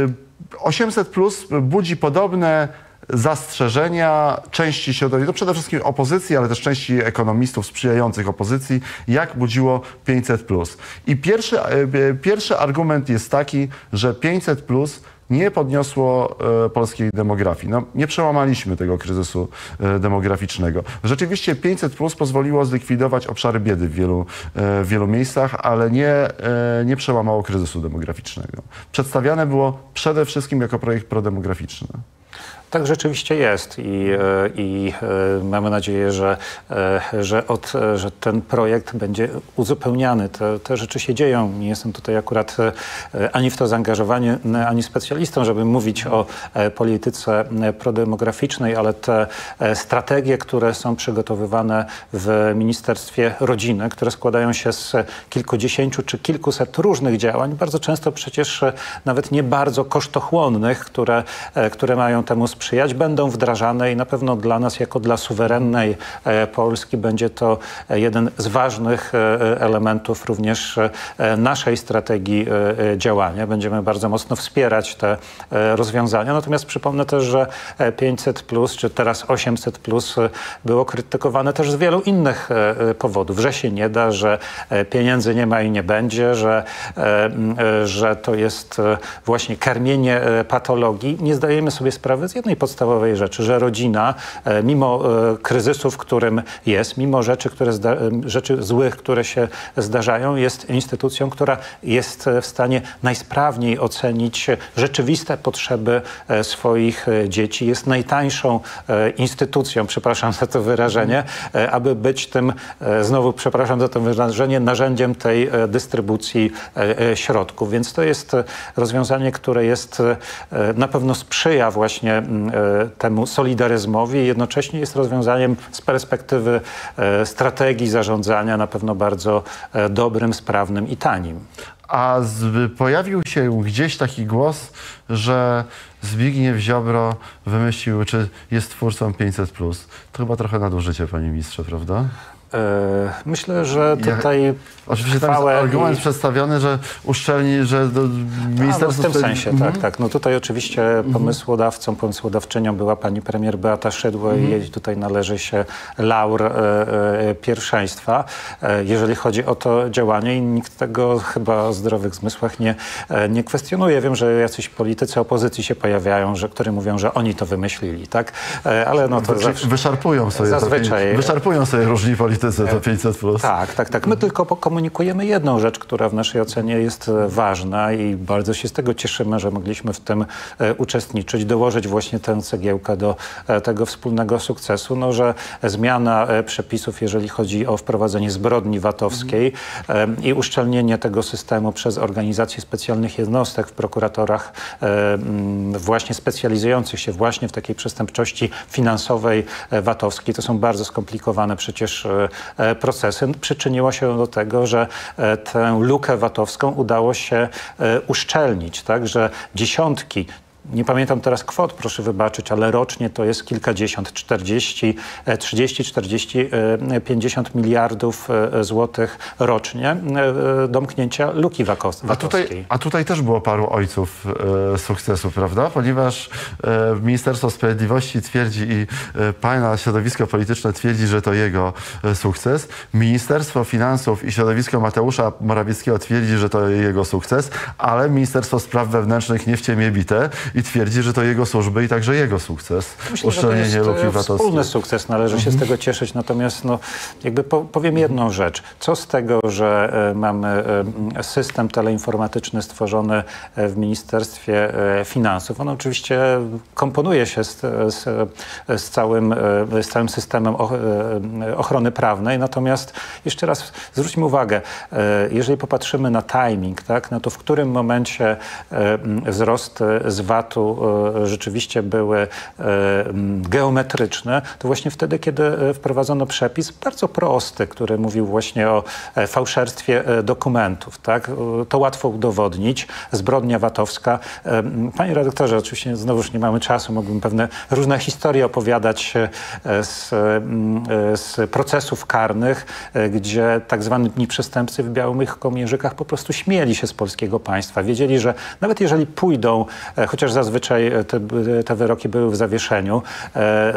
osiemset plus budzi podobne zastrzeżenia części środowisk, to przede wszystkim opozycji, ale też części ekonomistów sprzyjających opozycji, jak budziło pięćset plus. I pierwszy, pierwszy argument jest taki, że pięćset plus nie podniosło e, polskiej demografii. No, nie przełamaliśmy tego kryzysu e, demograficznego. Rzeczywiście pięćset plus pozwoliło zlikwidować obszary biedy w wielu, e, w wielu miejscach, ale nie, e, nie przełamało kryzysu demograficznego. Przedstawiane było przede wszystkim jako projekt prodemograficzny. Tak rzeczywiście jest i, i mamy nadzieję, że, że, od, że ten projekt będzie uzupełniany. Te, te rzeczy się dzieją. Nie jestem tutaj akurat ani w to zaangażowany, ani specjalistą, żeby mówić o polityce prodemograficznej, ale te strategie, które są przygotowywane w Ministerstwie Rodziny, które składają się z kilkudziesięciu czy kilkuset różnych działań, bardzo często przecież nawet nie bardzo kosztochłonnych, które, które mają temu sprzyjać, będą wdrażane i na pewno dla nas, jako dla suwerennej Polski, będzie to jeden z ważnych elementów również naszej strategii działania. Będziemy bardzo mocno wspierać te rozwiązania. Natomiast przypomnę też, że pięćset plus, czy teraz osiemset plus było krytykowane też z wielu innych powodów, że się nie da, że pieniędzy nie ma i nie będzie, że, że to jest właśnie karmienie patologii. Nie zdajemy sobie sprawy z jednej jednej podstawowej rzeczy, że rodzina, mimo kryzysu, w którym jest, mimo rzeczy, które rzeczy złych, które się zdarzają, jest instytucją, która jest w stanie najsprawniej ocenić rzeczywiste potrzeby swoich dzieci. Jest najtańszą instytucją, przepraszam za to wyrażenie, aby być tym, znowu przepraszam za to wyrażenie, narzędziem tej dystrybucji środków. Więc to jest rozwiązanie, które jest, na pewno sprzyja właśnie temu solidaryzmowi i jednocześnie jest rozwiązaniem z perspektywy strategii zarządzania na pewno bardzo dobrym, sprawnym i tanim. A z, pojawił się gdzieś taki głos, że Zbigniew Ziobro wymyślił, czy jest twórcą pięćset plus. To chyba trochę nadużycie, panie ministrze, prawda? Myślę, że tutaj ja, oczywiście tam jest argument i... przedstawiony, że uszczelni, że do ministerstwo... A, no w tym wtedy... sensie, mm-hmm. tak, tak. No tutaj oczywiście mm-hmm. pomysłodawcą, pomysłodawczynią była pani premier Beata Szydło mm-hmm. i jej tutaj należy się laur e, e, pierwszeństwa, e, jeżeli chodzi o to działanie i nikt tego chyba o zdrowych zmysłach nie, e, nie kwestionuje. Wiem, że jacyś politycy opozycji się pojawiają, że, którzy mówią, że oni to wymyślili, tak? E, ale no to Wy, zawsze... Wyszarpują sobie zazwyczaj... to, wyszarpują sobie różni politycy. To pięćset plus. Tak, tak, tak. My tylko komunikujemy jedną rzecz, która w naszej ocenie jest ważna i bardzo się z tego cieszymy, że mogliśmy w tym e, uczestniczyć, dołożyć właśnie tę cegiełkę do e, tego wspólnego sukcesu, no, że zmiana e, przepisów, jeżeli chodzi o wprowadzenie zbrodni VAT-owskiej e, i uszczelnienie tego systemu przez organizację specjalnych jednostek w prokuratorach e, m, właśnie specjalizujących się właśnie w takiej przestępczości finansowej e, VAT-owskiej. To są bardzo skomplikowane przecież e, procesy, przyczyniło się do tego, że tę lukę VAT-owską udało się uszczelnić, tak, że dziesiątki, nie pamiętam teraz kwot, proszę wybaczyć, ale rocznie to jest kilkadziesiąt, czterdzieści, trzydzieści, czterdzieści, pięćdziesiąt miliardów złotych rocznie domknięcia luki VAT-owskiej. A tutaj, a tutaj też było paru ojców e, sukcesu, prawda? Ponieważ e, Ministerstwo Sprawiedliwości twierdzi i e, pana środowisko polityczne twierdzi, że to jego e, sukces. Ministerstwo Finansów i środowisko Mateusza Morawieckiego twierdzi, że to jego sukces, ale Ministerstwo Spraw Wewnętrznych nie w ciemię bite i twierdzi, że to jego służby i także jego sukces. Myślę, uszczelnienie że to jest luki VAT-owskiej. Wspólny sukces, należy się mhm. z tego cieszyć. Natomiast no, jakby po, powiem jedną rzecz. Co z tego, że e, mamy e, system teleinformatyczny stworzony w Ministerstwie e, Finansów? On oczywiście komponuje się z, z, z, całym, e, z całym systemem och, e, ochrony prawnej. Natomiast jeszcze raz zwróćmy uwagę, e, jeżeli popatrzymy na timing, tak, na to w którym momencie e, wzrost z VAT rzeczywiście były geometryczne, to właśnie wtedy, kiedy wprowadzono przepis bardzo prosty, który mówił właśnie o fałszerstwie dokumentów. Tak? To łatwo udowodnić. Zbrodnia VAT-owska. Panie redaktorze, oczywiście znowu już nie mamy czasu, mógłbym pewne różne historie opowiadać z, z procesów karnych, gdzie tak zwani dni przestępcy w białych kołnierzykach po prostu śmieli się z polskiego państwa. Wiedzieli, że nawet jeżeli pójdą, chociaż zazwyczaj te, te wyroki były w zawieszeniu, e,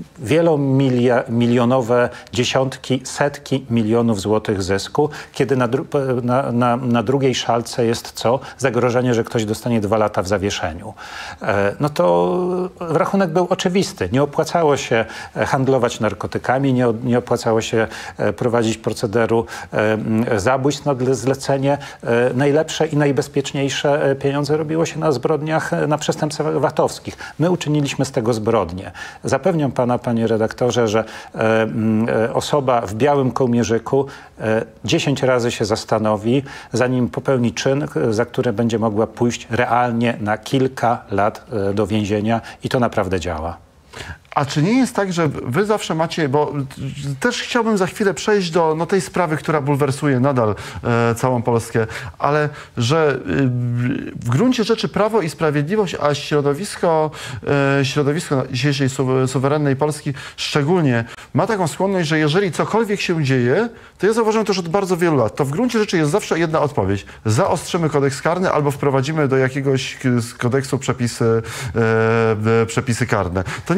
wielomilionowe, dziesiątki, setki milionów złotych zysku, kiedy na, dru na, na, na drugiej szalce jest co? Zagrożenie, że ktoś dostanie dwa lata w zawieszeniu. E, no to rachunek był oczywisty. Nie opłacało się handlować narkotykami, nie, nie opłacało się prowadzić procederu e, zabójstw na zlecenie. E, najlepsze i najbezpieczniejsze pieniądze robiło się na zbrodniach, na przestępstwach VAT-owskich. My uczyniliśmy z tego zbrodnię. Zapewniam pana, panie redaktorze, że e, e, osoba w białym kołnierzyku e, dziesięć razy się zastanowi, zanim popełni czyn, za który będzie mogła pójść realnie na kilka lat e, do więzienia i to naprawdę działa. A czy nie jest tak, że wy zawsze macie, bo też chciałbym za chwilę przejść do no, tej sprawy, która bulwersuje nadal e, całą Polskę, ale że e, w gruncie rzeczy Prawo i Sprawiedliwość, a środowisko, e, środowisko dzisiejszej su suwerennej Polski szczególnie ma taką skłonność, że jeżeli cokolwiek się dzieje, to ja zauważyłem to już od bardzo wielu lat, to w gruncie rzeczy jest zawsze jedna odpowiedź. Zaostrzymy kodeks karny albo wprowadzimy do jakiegoś kodeksu przepisy, e, przepisy karne. To nie jest trochę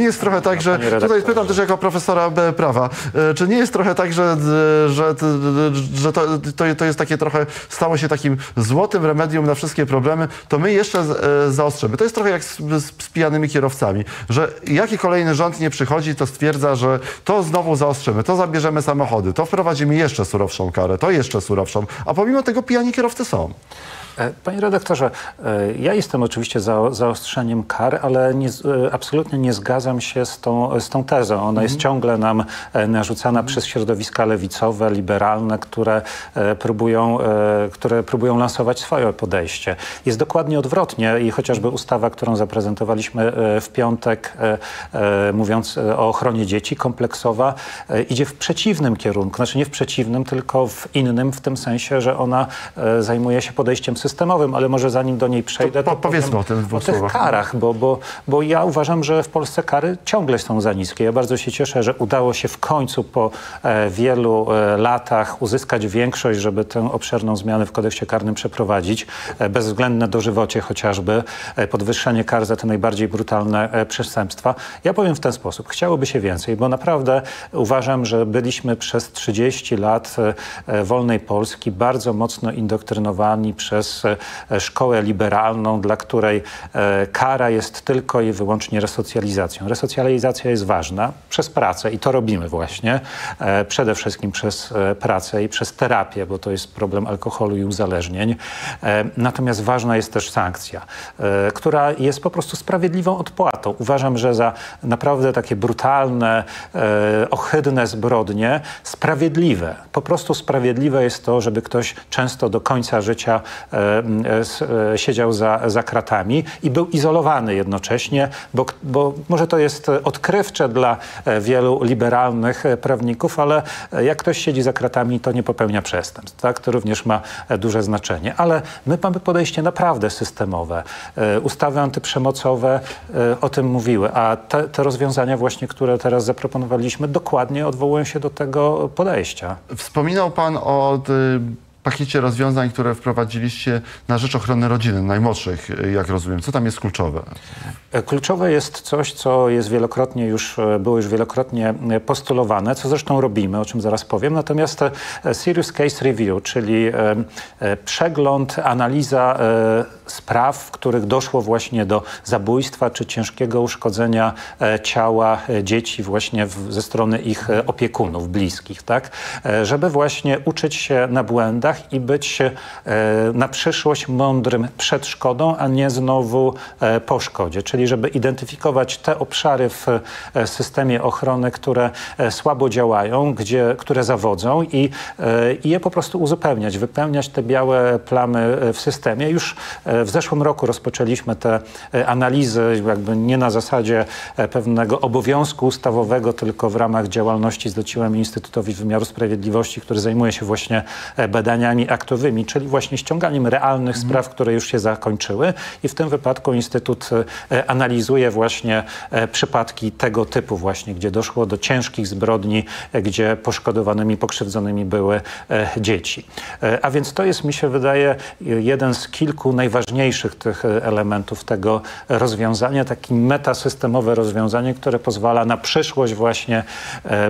tak, że panie tutaj redaktorze. pytam też jako profesora e, prawa, e, czy nie jest trochę tak, że, e, że, że to, to, to jest takie trochę, stało się takim złotym remedium na wszystkie problemy, to my jeszcze z, e, zaostrzymy. To jest trochę jak z, z, z pijanymi kierowcami, że jaki kolejny rząd nie przychodzi, to stwierdza, że to znowu zaostrzymy, to zabierzemy samochody, to wprowadzimy jeszcze surowszą karę, to jeszcze surowszą, a pomimo tego pijani kierowcy są. Panie redaktorze, ja jestem oczywiście za zaostrzeniem kar, ale nie, absolutnie nie zgadzam się z tą, z tą tezą. Ona mm. jest ciągle nam narzucana mm. przez środowiska lewicowe, liberalne, które próbują, które próbują lansować swoje podejście. Jest dokładnie odwrotnie i chociażby ustawa, którą zaprezentowaliśmy w piątek, mówiąc o ochronie dzieci, kompleksowa, idzie w przeciwnym kierunku. Znaczy nie w przeciwnym, tylko w innym, w tym sensie, że ona zajmuje się podejściem systemowym, ale może zanim do niej przejdę, to, to po, powiedzmy powiem o tym w dwóch o tych słowach. karach, bo, bo, bo ja uważam, że w Polsce kary ciągle są za niskie. Ja bardzo się cieszę, że udało się w końcu po e, wielu e, latach uzyskać większość, żeby tę obszerną zmianę w kodeksie karnym przeprowadzić, e, bezwzględne dożywocie chociażby, e, podwyższenie kar za te najbardziej brutalne e, przestępstwa. Ja powiem w ten sposób. Chciałoby się więcej, bo naprawdę uważam, że byliśmy przez trzydzieści lat e, wolnej Polski bardzo mocno indoktrynowani przez szkołę liberalną, dla której e, kara jest tylko i wyłącznie resocjalizacją. Resocjalizacja jest ważna przez pracę i to robimy właśnie. E, przede wszystkim przez e, pracę i przez terapię, bo to jest problem alkoholu i uzależnień. E, natomiast ważna jest też sankcja, e, która jest po prostu sprawiedliwą odpłatą. Uważam, że za naprawdę takie brutalne, e, ohydne zbrodnie sprawiedliwe, po prostu sprawiedliwe jest to, żeby ktoś często do końca życia siedział za, za kratami i był izolowany jednocześnie, bo, bo może to jest odkrywcze dla wielu liberalnych prawników, ale jak ktoś siedzi za kratami, to nie popełnia przestępstw. Tak? To również ma duże znaczenie. Ale my mamy podejście naprawdę systemowe. Ustawy antyprzemocowe o tym mówiły, a te, te rozwiązania właśnie, które teraz zaproponowaliśmy, dokładnie odwołują się do tego podejścia. Wspominał pan o pakiecie rozwiązań, które wprowadziliście na rzecz ochrony rodziny, najmłodszych, jak rozumiem. Co tam jest kluczowe? Kluczowe jest coś, co jest wielokrotnie już, było już wielokrotnie postulowane, co zresztą robimy, o czym zaraz powiem. Natomiast Serious Case Review, czyli przegląd, analiza spraw, w których doszło właśnie do zabójstwa czy ciężkiego uszkodzenia ciała dzieci właśnie w, ze strony ich opiekunów, bliskich, tak? Żeby właśnie uczyć się na błędach i być e, na przyszłość mądrym przed szkodą, a nie znowu e, po szkodzie. Czyli żeby identyfikować te obszary w e, systemie ochrony, które e, słabo działają, gdzie, które zawodzą i, e, i je po prostu uzupełniać, wypełniać te białe plamy w systemie. Już e, w zeszłym roku rozpoczęliśmy te e, analizy, jakby nie na zasadzie e, pewnego obowiązku ustawowego, tylko w ramach działalności zleciłem Instytutowi Wymiaru Sprawiedliwości, który zajmuje się właśnie e, badaniami aktowymi, czyli właśnie ściąganiem realnych mm. spraw, które już się zakończyły i w tym wypadku Instytut e, analizuje właśnie e, przypadki tego typu właśnie, gdzie doszło do ciężkich zbrodni, e, gdzie poszkodowanymi, pokrzywdzonymi były e, dzieci. E, a więc to jest, mi się wydaje, jeden z kilku najważniejszych tych elementów tego rozwiązania, takie metasystemowe rozwiązanie, które pozwala na przyszłość właśnie e, e,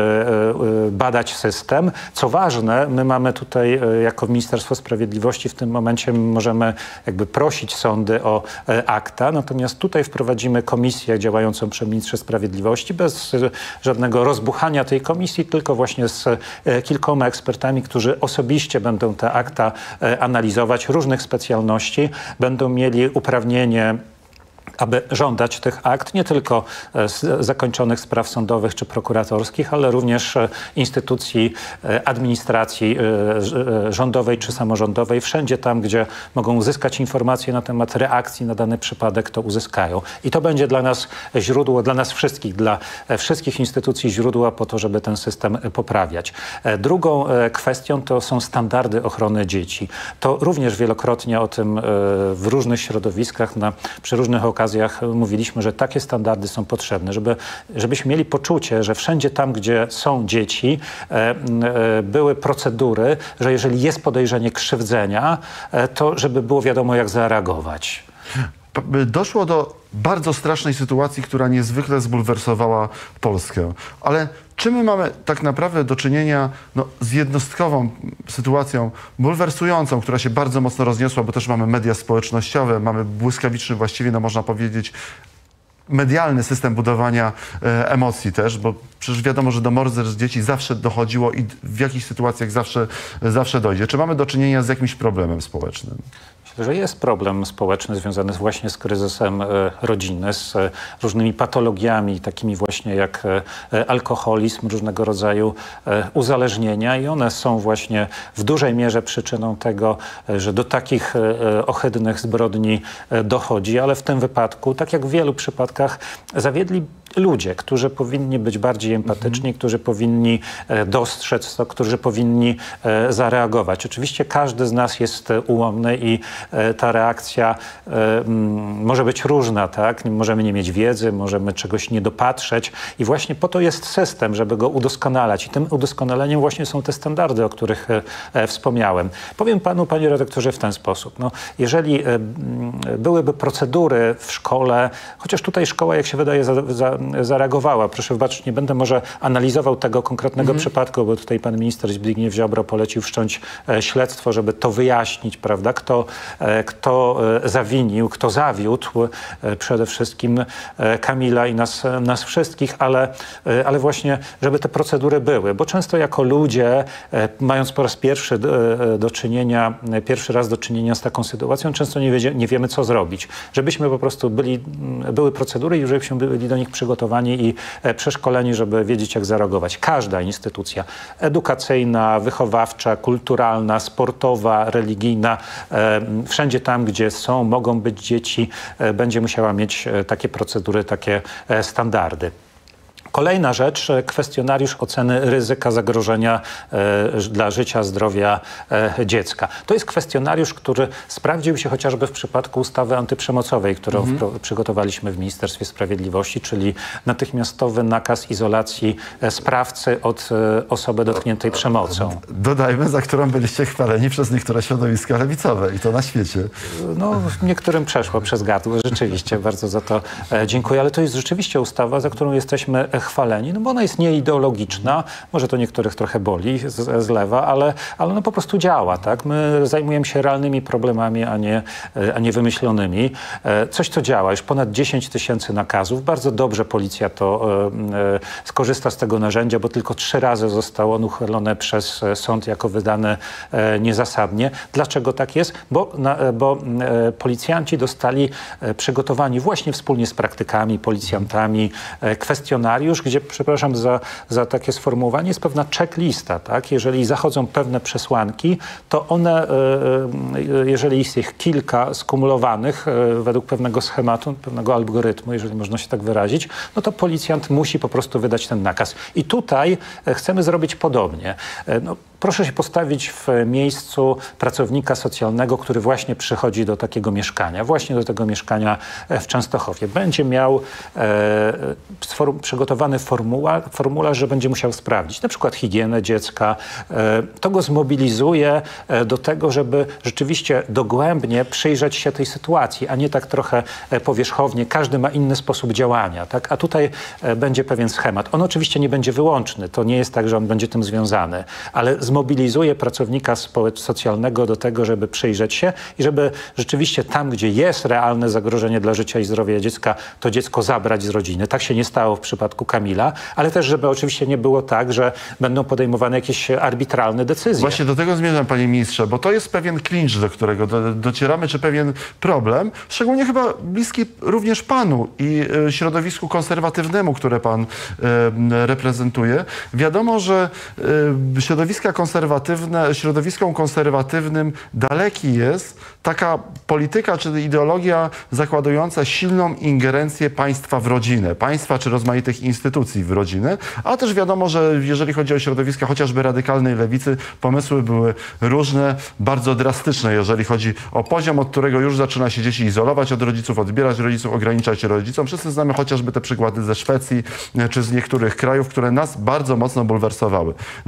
e, badać system. Co ważne, my mamy tutaj jako Ministerstwo Sprawiedliwości w tym momencie możemy jakby prosić sądy o akta, natomiast tutaj wprowadzimy komisję działającą przy Ministrze Sprawiedliwości bez żadnego rozbuchania tej komisji, tylko właśnie z kilkoma ekspertami, którzy osobiście będą te akta analizować, różnych specjalności, będą mieli uprawnienie, aby żądać tych akt, nie tylko z zakończonych spraw sądowych czy prokuratorskich, ale również instytucji administracji rządowej czy samorządowej. Wszędzie tam, gdzie mogą uzyskać informacje na temat reakcji na dany przypadek, to uzyskają. I to będzie dla nas źródło, dla nas wszystkich, dla wszystkich instytucji źródła po to, żeby ten system poprawiać. Drugą kwestią to są standardy ochrony dzieci. To również wielokrotnie o tym w różnych środowiskach, na, przy różnych okazjach mówiliśmy, że takie standardy są potrzebne, żeby, żebyśmy mieli poczucie, że wszędzie tam, gdzie są dzieci, e, e, były procedury, że jeżeli jest podejrzenie krzywdzenia, e, to żeby było wiadomo, jak zareagować. doszło do bardzo strasznej sytuacji, która niezwykle zbulwersowała Polskę. Ale czy my mamy tak naprawdę do czynienia no, z jednostkową sytuacją bulwersującą, która się bardzo mocno rozniosła, bo też mamy media społecznościowe, mamy błyskawiczny właściwie, no można powiedzieć, medialny system budowania e, emocji też, bo przecież wiadomo, że do morderstw dzieci zawsze dochodziło i w jakichś sytuacjach zawsze, zawsze dojdzie. Czy mamy do czynienia z jakimś problemem społecznym? Myślę, że jest problem społeczny związany właśnie z kryzysem rodziny, z różnymi patologiami, takimi właśnie jak alkoholizm, różnego rodzaju uzależnienia i one są właśnie w dużej mierze przyczyną tego, że do takich ohydnych zbrodni dochodzi, ale w tym wypadku, tak jak w wielu przypadkach, zawiedli ludzie, którzy powinni być bardziej empatyczni, mhm. którzy powinni dostrzec to, którzy powinni zareagować. Oczywiście każdy z nas jest ułomny i ta reakcja może być różna, tak? Możemy nie mieć wiedzy, możemy czegoś nie dopatrzeć i właśnie po to jest system, żeby go udoskonalać i tym udoskonaleniem właśnie są te standardy, o których wspomniałem. Powiem panu, panie redaktorze, w ten sposób. No, jeżeli byłyby procedury w szkole, chociaż tutaj szkoła, jak się wydaje, za, za, zareagowała. Proszę wybaczyć, nie będę może analizował tego konkretnego mhm. przypadku, bo tutaj pan minister Zbigniew Ziobro polecił wszcząć śledztwo, żeby to wyjaśnić, prawda, kto, kto zawinił, kto zawiódł przede wszystkim Kamila i nas, nas wszystkich, ale, ale właśnie, żeby te procedury były, bo często jako ludzie, mając po raz pierwszy do, do czynienia, pierwszy raz do czynienia z taką sytuacją, często nie, wiedzie, nie wiemy, co zrobić. Żebyśmy po prostu byli, były procedury i żebyśmy byli do nich przygotowani i przeszkoleni, żeby wiedzieć, jak zareagować. Każda instytucja edukacyjna, wychowawcza, kulturalna, sportowa, religijna, wszędzie tam, gdzie są, mogą być dzieci, będzie musiała mieć takie procedury, takie standardy. Kolejna rzecz, kwestionariusz oceny ryzyka zagrożenia e, dla życia, zdrowia e, dziecka. To jest kwestionariusz, który sprawdził się chociażby w przypadku ustawy antyprzemocowej, którą mhm. w, przygotowaliśmy w Ministerstwie Sprawiedliwości, czyli natychmiastowy nakaz izolacji e, sprawcy od e, osoby dotkniętej przemocą. Dodajmy, za którą byliście chwaleni przez niektóre środowiska lewicowe i to na świecie. No, niektórym przeszło przez gardło, rzeczywiście, bardzo za to e, dziękuję, ale to jest rzeczywiście ustawa, za którą jesteśmy e, chwaleni, no bo ona jest nieideologiczna, może to niektórych trochę boli z, z lewa, ale, ale no po prostu działa, tak? My zajmujemy się realnymi problemami, a nie, a nie wymyślonymi. Coś, co działa, już ponad dziesięć tysięcy nakazów, bardzo dobrze policja to e, skorzysta z tego narzędzia, bo tylko trzy razy zostało on uchylone przez sąd jako wydane e, niezasadnie. Dlaczego tak jest? Bo, na, bo e, policjanci dostali e, przygotowani właśnie wspólnie z praktykami, policjantami, e, kwestionariusz, gdzie, przepraszam za, za takie sformułowanie, jest pewna checklista, tak? Jeżeli zachodzą pewne przesłanki, to one, jeżeli jest ich kilka skumulowanych według pewnego schematu, pewnego algorytmu, jeżeli można się tak wyrazić, no to policjant musi po prostu wydać ten nakaz. I tutaj chcemy zrobić podobnie. No, proszę się postawić w miejscu pracownika socjalnego, który właśnie przychodzi do takiego mieszkania, właśnie do tego mieszkania w Częstochowie. Będzie miał e, przygotowany formularz, formularz, że będzie musiał sprawdzić na przykład higienę dziecka. E, to go zmobilizuje e, do tego, żeby rzeczywiście dogłębnie przyjrzeć się tej sytuacji, a nie tak trochę e, powierzchownie. Każdy ma inny sposób działania, tak? A tutaj e, będzie pewien schemat. On oczywiście nie będzie wyłączny. To nie jest tak, że on będzie tym związany, ale zmobilizuje pracownika socjalnego do tego, żeby przyjrzeć się i żeby rzeczywiście tam, gdzie jest realne zagrożenie dla życia i zdrowia dziecka, to dziecko zabrać z rodziny. Tak się nie stało w przypadku Kamila, ale też, żeby oczywiście nie było tak, że będą podejmowane jakieś arbitralne decyzje. Właśnie do tego zmierzam, panie ministrze, bo to jest pewien klincz, do którego do, docieramy, czy pewien problem, szczególnie chyba bliski również panu i y, środowisku konserwatywnemu, które pan y, reprezentuje. Wiadomo, że y, środowiska konserwatywne, środowiskom konserwatywnym daleki jest taka polityka czy ideologia zakładająca silną ingerencję państwa w rodzinę, państwa czy rozmaitych instytucji w rodzinę, a też wiadomo, że jeżeli chodzi o środowiska chociażby radykalnej lewicy, pomysły były różne, bardzo drastyczne, jeżeli chodzi o poziom, od którego już zaczyna się dzieci izolować od rodziców, odbierać rodziców, ograniczać rodzicom. Wszyscy znamy chociażby te przykłady ze Szwecji czy z niektórych krajów, które nas bardzo mocno bulwersowały. No i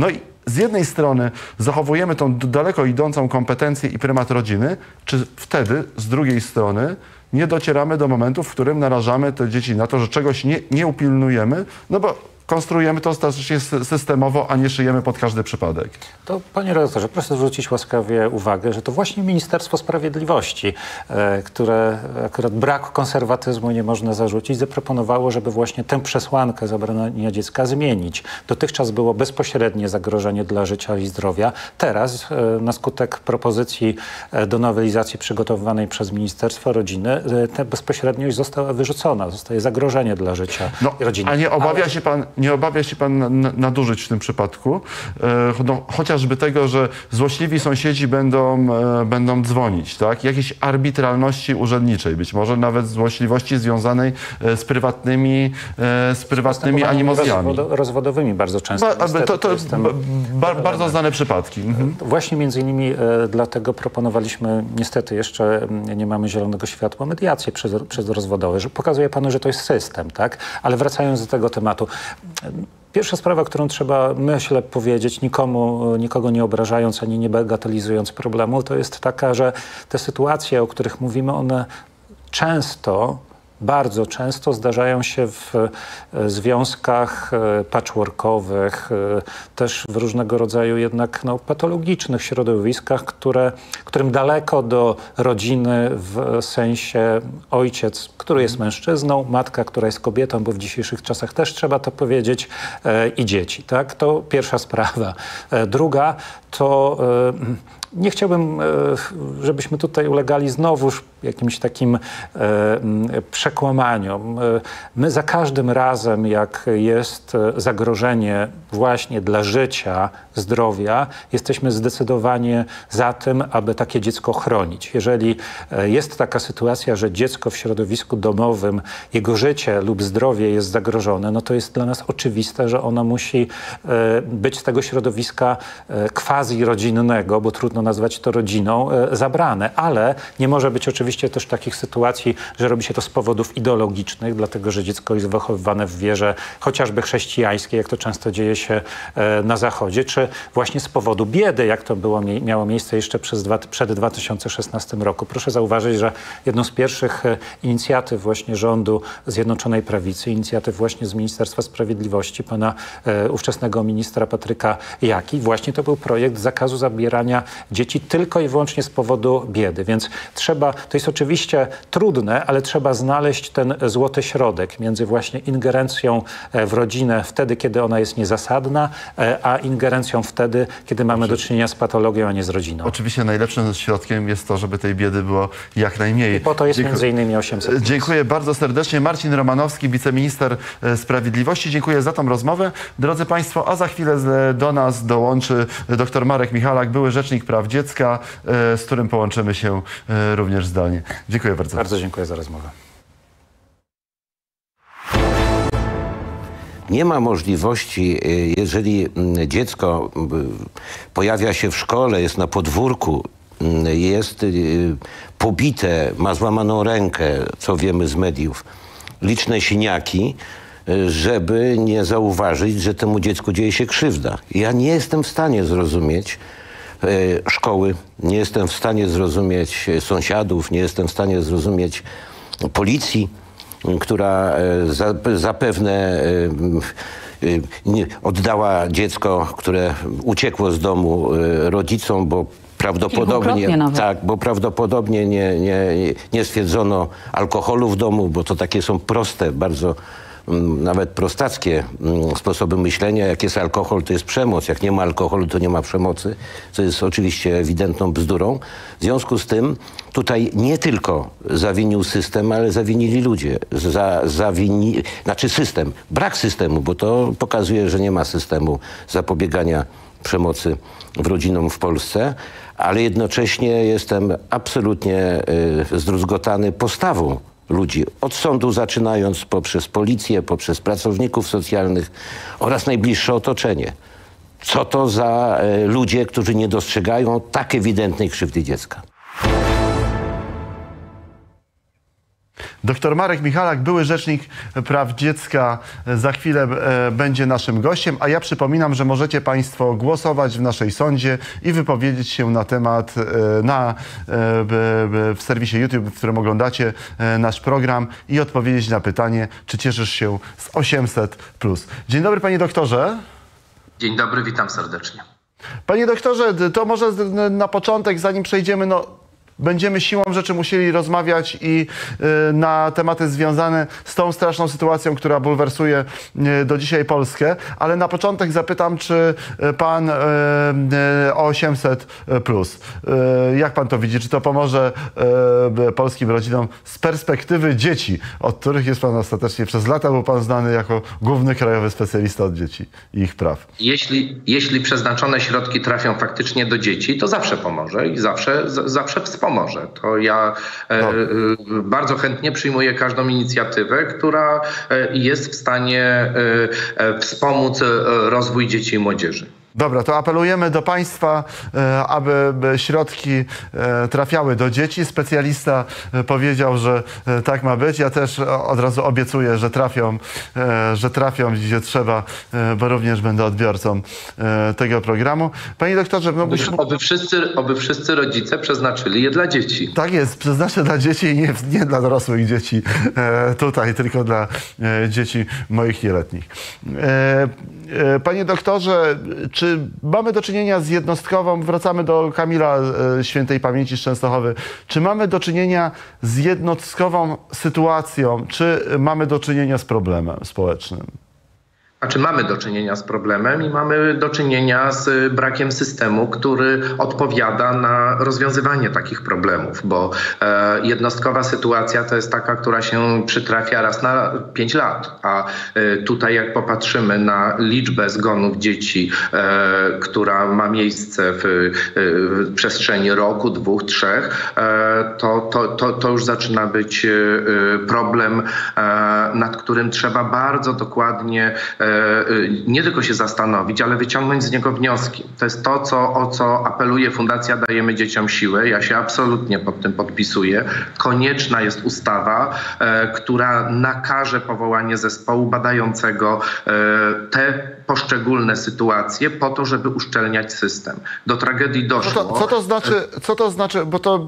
z jednej strony zachowujemy tą daleko idącą kompetencję i prymat rodziny, czy wtedy z drugiej strony nie docieramy do momentu, w którym narażamy te dzieci na to, że czegoś nie, nie upilnujemy, no bo konstruujemy to statystycznie systemowo, a nie szyjemy pod każdy przypadek. To, panie redaktorze, proszę zwrócić łaskawie uwagę, że to właśnie Ministerstwo Sprawiedliwości, e, które akurat braku konserwatyzmu nie można zarzucić, zaproponowało, żeby właśnie tę przesłankę zabrania dziecka zmienić. Dotychczas było bezpośrednie zagrożenie dla życia i zdrowia. Teraz e, na skutek propozycji e, do nowelizacji przygotowanej przez Ministerstwo Rodziny, e, ta bezpośredniość została wyrzucona. Zostaje zagrożenie dla życia no, i rodziny. A nie obawia Ale... się pan Nie obawia się pan nadużyć w tym przypadku, no, chociażby tego, że złośliwi sąsiedzi będą, będą dzwonić, tak? Jakiejś arbitralności urzędniczej, być może nawet złośliwości związanej z prywatnymi, z prywatnymi animozjami. Rozwodo, rozwodowymi bardzo często. Ba, to to jestem... ba, bardzo znane przypadki. Mhm. Właśnie między innymi e, dlatego proponowaliśmy, niestety jeszcze nie mamy zielonego światła, mediację przez, przez rozwodowe, że pokazuje panu, że to jest system, tak? Ale wracając do tego tematu, pierwsza sprawa, którą trzeba, myślę, powiedzieć, nikomu, nikogo nie obrażając ani nie bagatelizując problemu, to jest taka, że te sytuacje, o których mówimy, one często, bardzo często zdarzają się w związkach patchworkowych, też w różnego rodzaju jednak no, patologicznych środowiskach, które, którym daleko do rodziny w sensie ojciec, który jest mężczyzną, matka, która jest kobietą, bo w dzisiejszych czasach też trzeba to powiedzieć, i dzieci. Tak? To pierwsza sprawa. Druga to... Nie chciałbym, żebyśmy tutaj ulegali znowuż jakimś takim przekłamaniom. My za każdym razem, jak jest zagrożenie właśnie dla życia, zdrowia, jesteśmy zdecydowanie za tym, aby takie dziecko chronić. Jeżeli jest taka sytuacja, że dziecko w środowisku domowym, jego życie lub zdrowie jest zagrożone, no to jest dla nas oczywiste, że ono musi być z tego środowiska quasi-rodzinnego, bo trudno nazwać to rodziną, zabrane. Ale nie może być oczywiście też takich sytuacji, że robi się to z powodów ideologicznych, dlatego że dziecko jest wychowywane w wierze chociażby chrześcijańskiej, jak to często dzieje się na Zachodzie, czy właśnie z powodu biedy, jak to było, miało miejsce jeszcze przez dwa, przed dwa tysiące szesnastym roku. Proszę zauważyć, że jedną z pierwszych inicjatyw właśnie rządu Zjednoczonej Prawicy, inicjatyw właśnie z Ministerstwa Sprawiedliwości, pana e, ówczesnego ministra Patryka Jaki, właśnie to był projekt zakazu zabierania dzieci tylko i wyłącznie z powodu biedy. Więc trzeba, to jest oczywiście trudne, ale trzeba znaleźć ten złoty środek między właśnie ingerencją w rodzinę wtedy, kiedy ona jest niezasadna, a ingerencją wtedy, kiedy mamy do czynienia z patologią, a nie z rodziną. Oczywiście najlepszym środkiem jest to, żeby tej biedy było jak najmniej. I po to jest Dziękuję. między innymi osiemset. Dziękuję bardzo serdecznie. Marcin Romanowski, wiceminister sprawiedliwości. Dziękuję za tą rozmowę. Drodzy Państwo, a za chwilę do nas dołączy dr Marek Michalak, były rzecznik praw dziecka, z którym połączymy się również zdalnie. Dziękuję bardzo. Bardzo dziękuję za rozmowę. Nie ma możliwości, jeżeli dziecko pojawia się w szkole, jest na podwórku, jest pobite, ma złamaną rękę, co wiemy z mediów, liczne siniaki, żeby nie zauważyć, że temu dziecku dzieje się krzywda. Ja nie jestem w stanie zrozumieć szkoły, nie jestem w stanie zrozumieć sąsiadów, nie jestem w stanie zrozumieć policji, która zapewne oddała dziecko, które uciekło z domu rodzicom, bo prawdopodobnie, tak, bo prawdopodobnie nie, nie, nie stwierdzono alkoholu w domu, bo to takie są proste, bardzo nawet prostackie sposoby myślenia. Jak jest alkohol, to jest przemoc. Jak nie ma alkoholu, to nie ma przemocy, co jest oczywiście ewidentną bzdurą. W związku z tym tutaj nie tylko zawinił system, ale zawinili ludzie. Za, zawini, znaczy system, brak systemu, bo to pokazuje, że nie ma systemu zapobiegania przemocy w rodzinom w Polsce, ale jednocześnie jestem absolutnie y, zdruzgotany postawą ludzi, od sądu zaczynając, poprzez policję, poprzez pracowników socjalnych oraz najbliższe otoczenie. Co to za y, ludzie, którzy nie dostrzegają tak ewidentnej krzywdy dziecka? Doktor Marek Michalak, były rzecznik praw dziecka, za chwilę e, będzie naszym gościem, a ja przypominam, że możecie Państwo głosować w naszej sądzie i wypowiedzieć się na temat e, na, e, w serwisie YouTube, w którym oglądacie e, nasz program i odpowiedzieć na pytanie, czy cieszysz się z osiemset plus. Dzień dobry, panie doktorze. Dzień dobry, witam serdecznie. Panie doktorze, to może na początek, zanim przejdziemy, no będziemy siłą rzeczy musieli rozmawiać i y, na tematy związane z tą straszną sytuacją, która bulwersuje y, do dzisiaj Polskę, ale na początek zapytam, czy pan y, y, o osiemset plus, y, jak pan to widzi? Czy to pomoże y, polskim rodzinom z perspektywy dzieci, od których jest pan ostatecznie przez lata był pan znany jako główny krajowy specjalista od dzieci i ich praw? Jeśli, jeśli przeznaczone środki trafią faktycznie do dzieci, to zawsze pomoże i zawsze, z, zawsze wspomoże. Pomoże. To ja e, e, bardzo chętnie przyjmuję każdą inicjatywę, która e, jest w stanie e, e, wspomóc e, rozwój dzieci i młodzieży. Dobra, to apelujemy do Państwa, aby środki trafiały do dzieci. Specjalista powiedział, że tak ma być. Ja też od razu obiecuję, że trafią, że trafią gdzie trzeba, bo również będę odbiorcą tego programu. Panie doktorze... No, oby, oby, wszyscy, oby wszyscy rodzice przeznaczyli je dla dzieci. Tak jest, przeznaczę dla dzieci i nie, nie dla dorosłych dzieci tutaj, tylko dla dzieci moich nieletnich. Panie doktorze, czy mamy do czynienia z jednostkową, wracamy do Kamila Świętej Pamięci z Częstochowy, czy mamy do czynienia z jednostkową sytuacją, czy mamy do czynienia z problemem społecznym? Znaczy mamy do czynienia z problemem i mamy do czynienia z brakiem systemu, który odpowiada na rozwiązywanie takich problemów, bo e, jednostkowa sytuacja to jest taka, która się przytrafia raz na pięć lat, a e, tutaj jak popatrzymy na liczbę zgonów dzieci, e, która ma miejsce w, e, w przestrzeni roku, dwóch, trzech, e, to, to, to, to już zaczyna być e, problem, e, nad którym trzeba bardzo dokładnie e, nie tylko się zastanowić, ale wyciągnąć z niego wnioski. To jest to, co, o co apeluje Fundacja Dajemy Dzieciom Siłę. Ja się absolutnie pod tym podpisuję. Konieczna jest ustawa, e, która nakaże powołanie zespołu badającego e, te poszczególne sytuacje po to, żeby uszczelniać system. Do tragedii doszło. Co to, co to znaczy, co to znaczy, bo to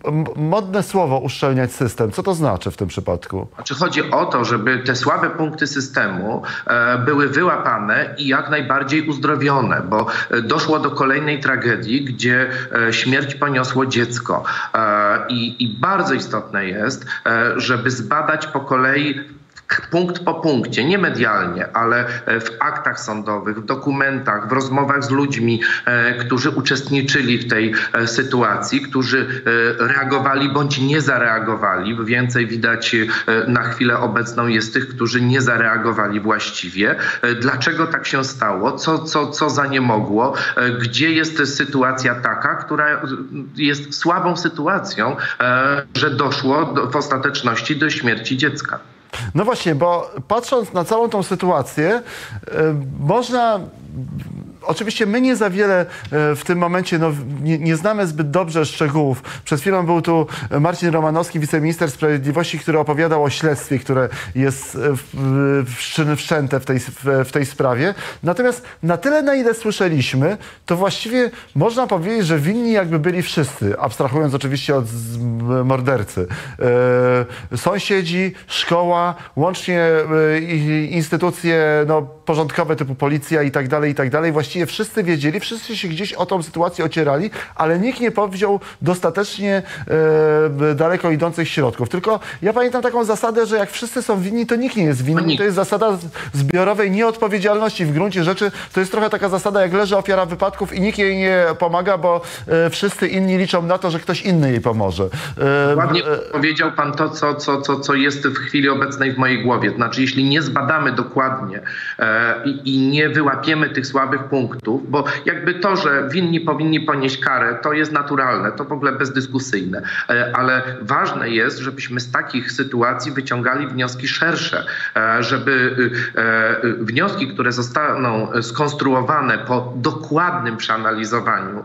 modne słowo uszczelniać system. Co to znaczy w tym przypadku? Znaczy chodzi o to, żeby te słabe punkty systemu e, były wyłapane i jak najbardziej uzdrowione, bo doszło do kolejnej tragedii, gdzie e, śmierć poniosło dziecko. E, i, I bardzo istotne jest, e, żeby zbadać po kolei punkt po punkcie, nie medialnie, ale w aktach sądowych, w dokumentach, w rozmowach z ludźmi, e, którzy uczestniczyli w tej e, sytuacji, którzy e, reagowali bądź nie zareagowali. Więcej widać e, na chwilę obecną jest tych, którzy nie zareagowali właściwie. E, dlaczego tak się stało? Co, co, co za nie mogło? E, gdzie jest sytuacja taka, która jest słabą sytuacją, e, że doszło do, w ostateczności do śmierci dziecka? No właśnie, bo patrząc na całą tą sytuację, y, można... Oczywiście my nie za wiele w tym momencie, no, nie, nie znamy zbyt dobrze szczegółów. Przed chwilą był tu Marcin Romanowski, wiceminister sprawiedliwości, który opowiadał o śledztwie, które jest wszczęte w tej, w tej sprawie. Natomiast na tyle, na ile słyszeliśmy, to właściwie można powiedzieć, że winni jakby byli wszyscy, abstrahując oczywiście od mordercy. E, sąsiedzi, szkoła, łącznie instytucje no, porządkowe typu policja i tak dalej, i tak dalej. Właściwie wszyscy wiedzieli, wszyscy się gdzieś o tą sytuację ocierali, ale nikt nie powziął dostatecznie e, daleko idących środków. Tylko ja pamiętam taką zasadę, że jak wszyscy są winni, to nikt nie jest winny. To jest zasada zbiorowej nieodpowiedzialności. W gruncie rzeczy to jest trochę taka zasada, jak leży ofiara wypadków i nikt jej nie pomaga, bo e, wszyscy inni liczą na to, że ktoś inny jej pomoże. E, Ładnie e, powiedział pan to, co, co, co, co jest w chwili obecnej w mojej głowie. Znaczy, jeśli nie zbadamy dokładnie e, i, i nie wyłapiemy tych słabych punktów, punktów, bo jakby to, że winni powinni ponieść karę, to jest naturalne, to w ogóle bezdyskusyjne, ale ważne jest, żebyśmy z takich sytuacji wyciągali wnioski szersze, żeby wnioski, które zostaną skonstruowane po dokładnym przeanalizowaniu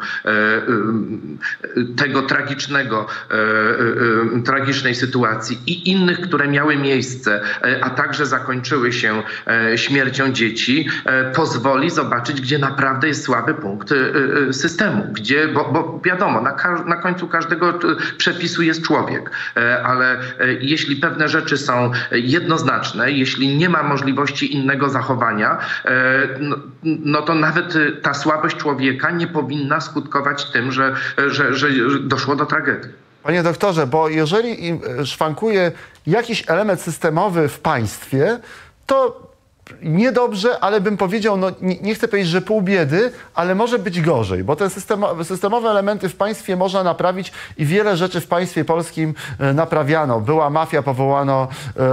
tego tragicznego, tragicznej sytuacji i innych, które miały miejsce, a także zakończyły się śmiercią dzieci, pozwoli zobaczyć, gdzie naprawdę jest słaby punkt systemu, gdzie, bo, bo wiadomo, na, na końcu każdego przepisu jest człowiek, ale jeśli pewne rzeczy są jednoznaczne, jeśli nie ma możliwości innego zachowania, no, no to nawet ta słabość człowieka nie powinna skutkować tym, że, że, że doszło do tragedii. Panie doktorze, bo jeżeli im szwankuje jakiś element systemowy w państwie, to niedobrze, ale bym powiedział, no nie, nie chcę powiedzieć, że pół biedy, ale może być gorzej, bo te systemo, systemowe elementy w państwie można naprawić i wiele rzeczy w państwie polskim e, naprawiano. Była mafia, powołano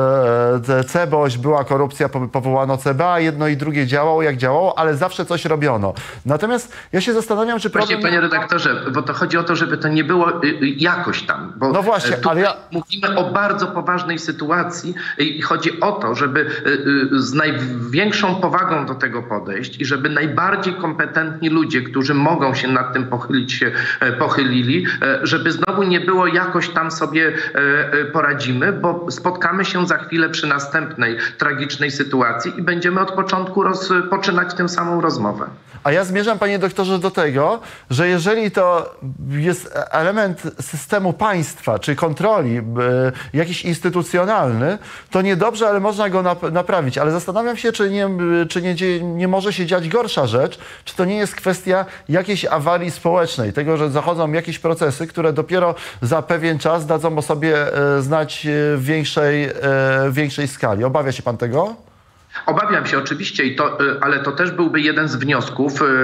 e, Ceboś, była korupcja, po, powołano C B A, jedno i drugie działało jak działało, ale zawsze coś robiono. Natomiast ja się zastanawiam, czy problem... Właśnie, panie redaktorze, bo to chodzi o to, żeby to nie było y, y, jakoś tam, bo no właśnie, ale ja... mówimy o bardzo poważnej sytuacji i chodzi o to, żeby y, y, z naj większą powagą do tego podejść i żeby najbardziej kompetentni ludzie, którzy mogą się nad tym pochylić, się pochylili, żeby znowu nie było jakoś tam sobie poradzimy, bo spotkamy się za chwilę przy następnej tragicznej sytuacji i będziemy od początku rozpoczynać tę samą rozmowę. A ja zmierzam, panie doktorze, do tego, że jeżeli to jest element systemu państwa, czy kontroli, jakiś instytucjonalny, to niedobrze, ale można go nap naprawić. Ale zastanawiam się, czy, nie, czy nie, nie może się dziać gorsza rzecz, czy to nie jest kwestia jakiejś awarii społecznej, tego, że zachodzą jakieś procesy, które dopiero za pewien czas dadzą o sobie znać w większej, w większej skali. Obawia się pan tego? Obawiam się oczywiście, i to, ale to też byłby jeden z wniosków e,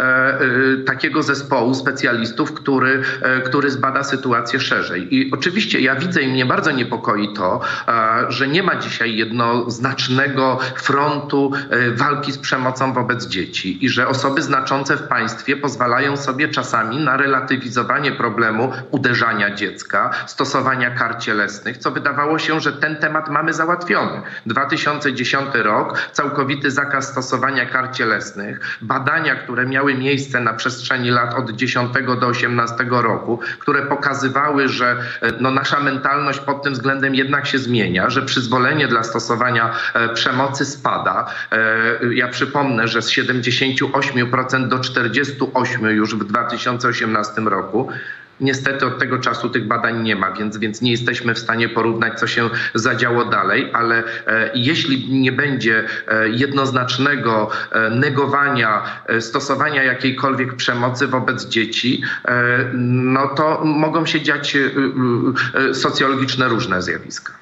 e, takiego zespołu specjalistów, który, e, który zbada sytuację szerzej. I oczywiście ja widzę i mnie bardzo niepokoi to, e, że nie ma dzisiaj jednoznacznego frontu e, walki z przemocą wobec dzieci i że osoby znaczące w państwie pozwalają sobie czasami na relatywizowanie problemu uderzania dziecka, stosowania kar cielesnych, co wydawało się, że ten temat mamy załatwiony. dwa tysiące dziesiąty rok, całkowity zakaz stosowania kar cielesnych, badania, które miały miejsce na przestrzeni lat od dziesiątego do osiemnastego roku, które pokazywały, że no, nasza mentalność pod tym względem jednak się zmienia, że przyzwolenie dla stosowania e, przemocy spada. E, ja przypomnę, że z siedemdziesięciu ośmiu procent do czterdziestu ośmiu procent już w dwa tysiące osiemnastym roku. Niestety od tego czasu tych badań nie ma, więc, więc nie jesteśmy w stanie porównać, co się zadziało dalej, ale e, jeśli nie będzie e, jednoznacznego e, negowania e, stosowania jakiejkolwiek przemocy wobec dzieci, e, no to mogą się dziać e, e, socjologiczne różne zjawiska.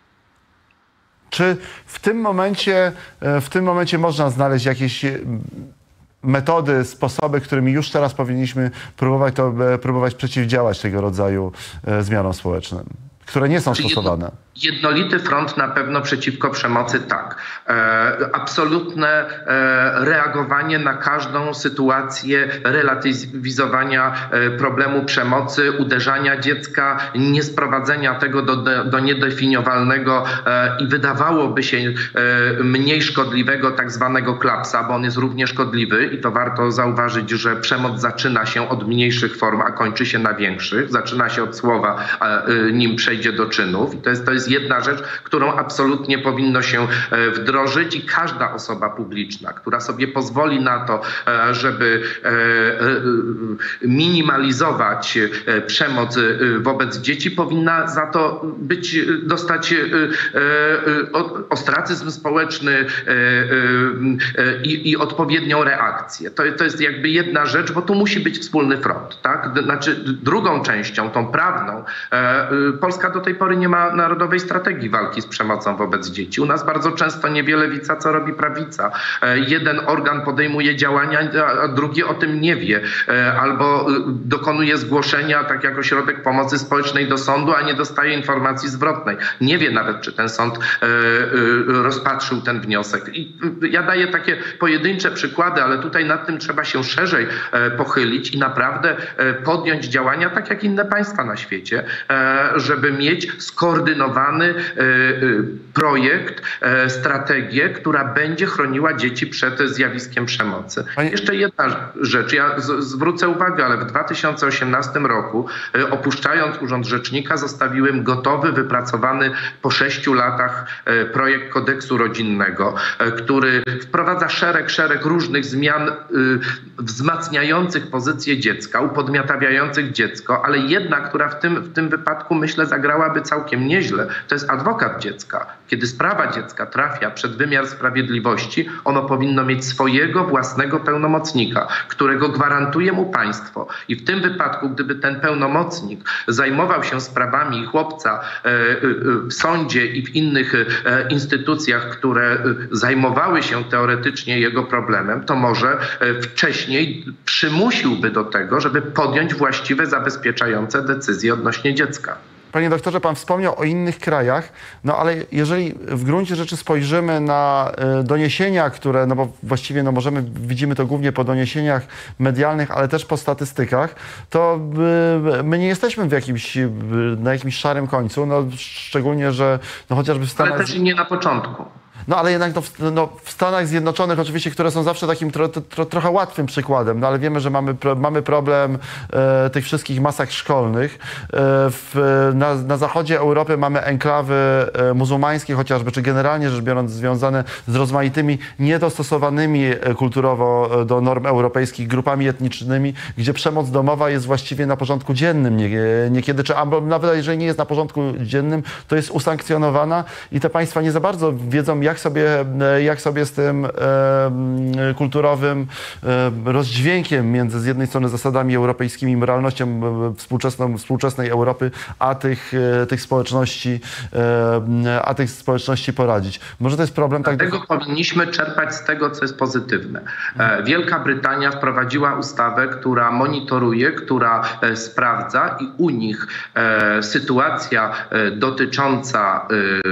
Czy w tym momencie, w tym momencie można znaleźć jakieś metody, sposoby, którymi już teraz powinniśmy próbować, to, próbować przeciwdziałać tego rodzaju e, zmianom społecznym, które nie są stosowane? Jednolity front na pewno przeciwko przemocy, tak. E, absolutne e, reagowanie na każdą sytuację relatywizowania e, problemu przemocy, uderzania dziecka, niesprowadzenia tego do, do, do niedefiniowalnego e, i wydawałoby się e, mniej szkodliwego tak zwanego klapsa, bo on jest równie szkodliwy i to warto zauważyć, że przemoc zaczyna się od mniejszych form, a kończy się na większych. Zaczyna się od słowa, a, e, nim przejdzie do czynów. I to jest, to jest jedna rzecz, którą absolutnie powinno się wdrożyć i każda osoba publiczna, która sobie pozwoli na to, żeby minimalizować przemoc wobec dzieci, powinna za to być, dostać ostracyzm społeczny i, i odpowiednią reakcję. To, to jest jakby jedna rzecz, bo tu musi być wspólny front. Tak? Znaczy drugą częścią, tą prawną, Polska Polska do tej pory nie ma narodowej strategii walki z przemocą wobec dzieci. U nas bardzo często nie wie lewica, co robi prawica. Jeden organ podejmuje działania, a drugi o tym nie wie. Albo dokonuje zgłoszenia, tak jak Ośrodek Pomocy Społecznej, do sądu, a nie dostaje informacji zwrotnej. Nie wie nawet, czy ten sąd rozpatrzył ten wniosek. I ja daję takie pojedyncze przykłady, ale tutaj nad tym trzeba się szerzej pochylić i naprawdę podjąć działania, tak jak inne państwa na świecie, żeby mieć skoordynowany projekt, strategię, która będzie chroniła dzieci przed zjawiskiem przemocy. Panie... Jeszcze jedna rzecz. Ja z- zwrócę uwagę, ale w dwa tysiące osiemnastym roku, opuszczając Urząd Rzecznika, zostawiłem gotowy, wypracowany po sześciu latach projekt kodeksu rodzinnego, który wprowadza szereg, szereg różnych zmian wzmacniających pozycję dziecka, upodmiotawiających dziecko, ale jedna, która w tym, w tym wypadku, myślę, zagrałaby całkiem nieźle, to jest adwokat dziecka. Kiedy sprawa dziecka trafia przed wymiar sprawiedliwości, ono powinno mieć swojego własnego pełnomocnika, którego gwarantuje mu państwo. I w tym wypadku, gdyby ten pełnomocnik zajmował się sprawami chłopca w sądzie i w innych instytucjach, które zajmowały się teoretycznie jego problemem, to może wcześniej przymusiłby do tego, żeby podjąć właściwe, zabezpieczające decyzje odnośnie dziecka. Panie doktorze, pan wspomniał o innych krajach, no ale jeżeli w gruncie rzeczy spojrzymy na y, doniesienia, które, no bo właściwie no możemy, widzimy to głównie po doniesieniach medialnych, ale też po statystykach, to y, my nie jesteśmy w jakimś, y, na jakimś szarym końcu, no szczególnie, że no chociażby w Stanach... Ale też i nie na początku. No ale jednak no, w, no, w Stanach Zjednoczonych oczywiście, które są zawsze takim tro, tro, trochę łatwym przykładem, no ale wiemy, że mamy, pro, mamy problem e, tych wszystkich masakr szkolnych. E, w, na, na zachodzie Europy mamy enklawy e, muzułmańskie chociażby, czy generalnie rzecz biorąc związane z rozmaitymi, niedostosowanymi kulturowo do norm europejskich grupami etnicznymi, gdzie przemoc domowa jest właściwie na porządku dziennym nie, niekiedy, czy albo nawet jeżeli nie jest na porządku dziennym, to jest usankcjonowana i te państwa nie za bardzo wiedzą, jak Jak sobie, jak sobie z tym e, kulturowym e, rozdźwiękiem między z jednej strony zasadami europejskimi, moralnością współczesną, współczesnej Europy, a tych, e, tych społeczności, e, a tych społeczności poradzić. Może to jest problem tak... Dlatego powinniśmy czerpać z tego, co jest pozytywne. E, Wielka Brytania wprowadziła ustawę, która monitoruje, która e, sprawdza i u nich e, sytuacja e, dotycząca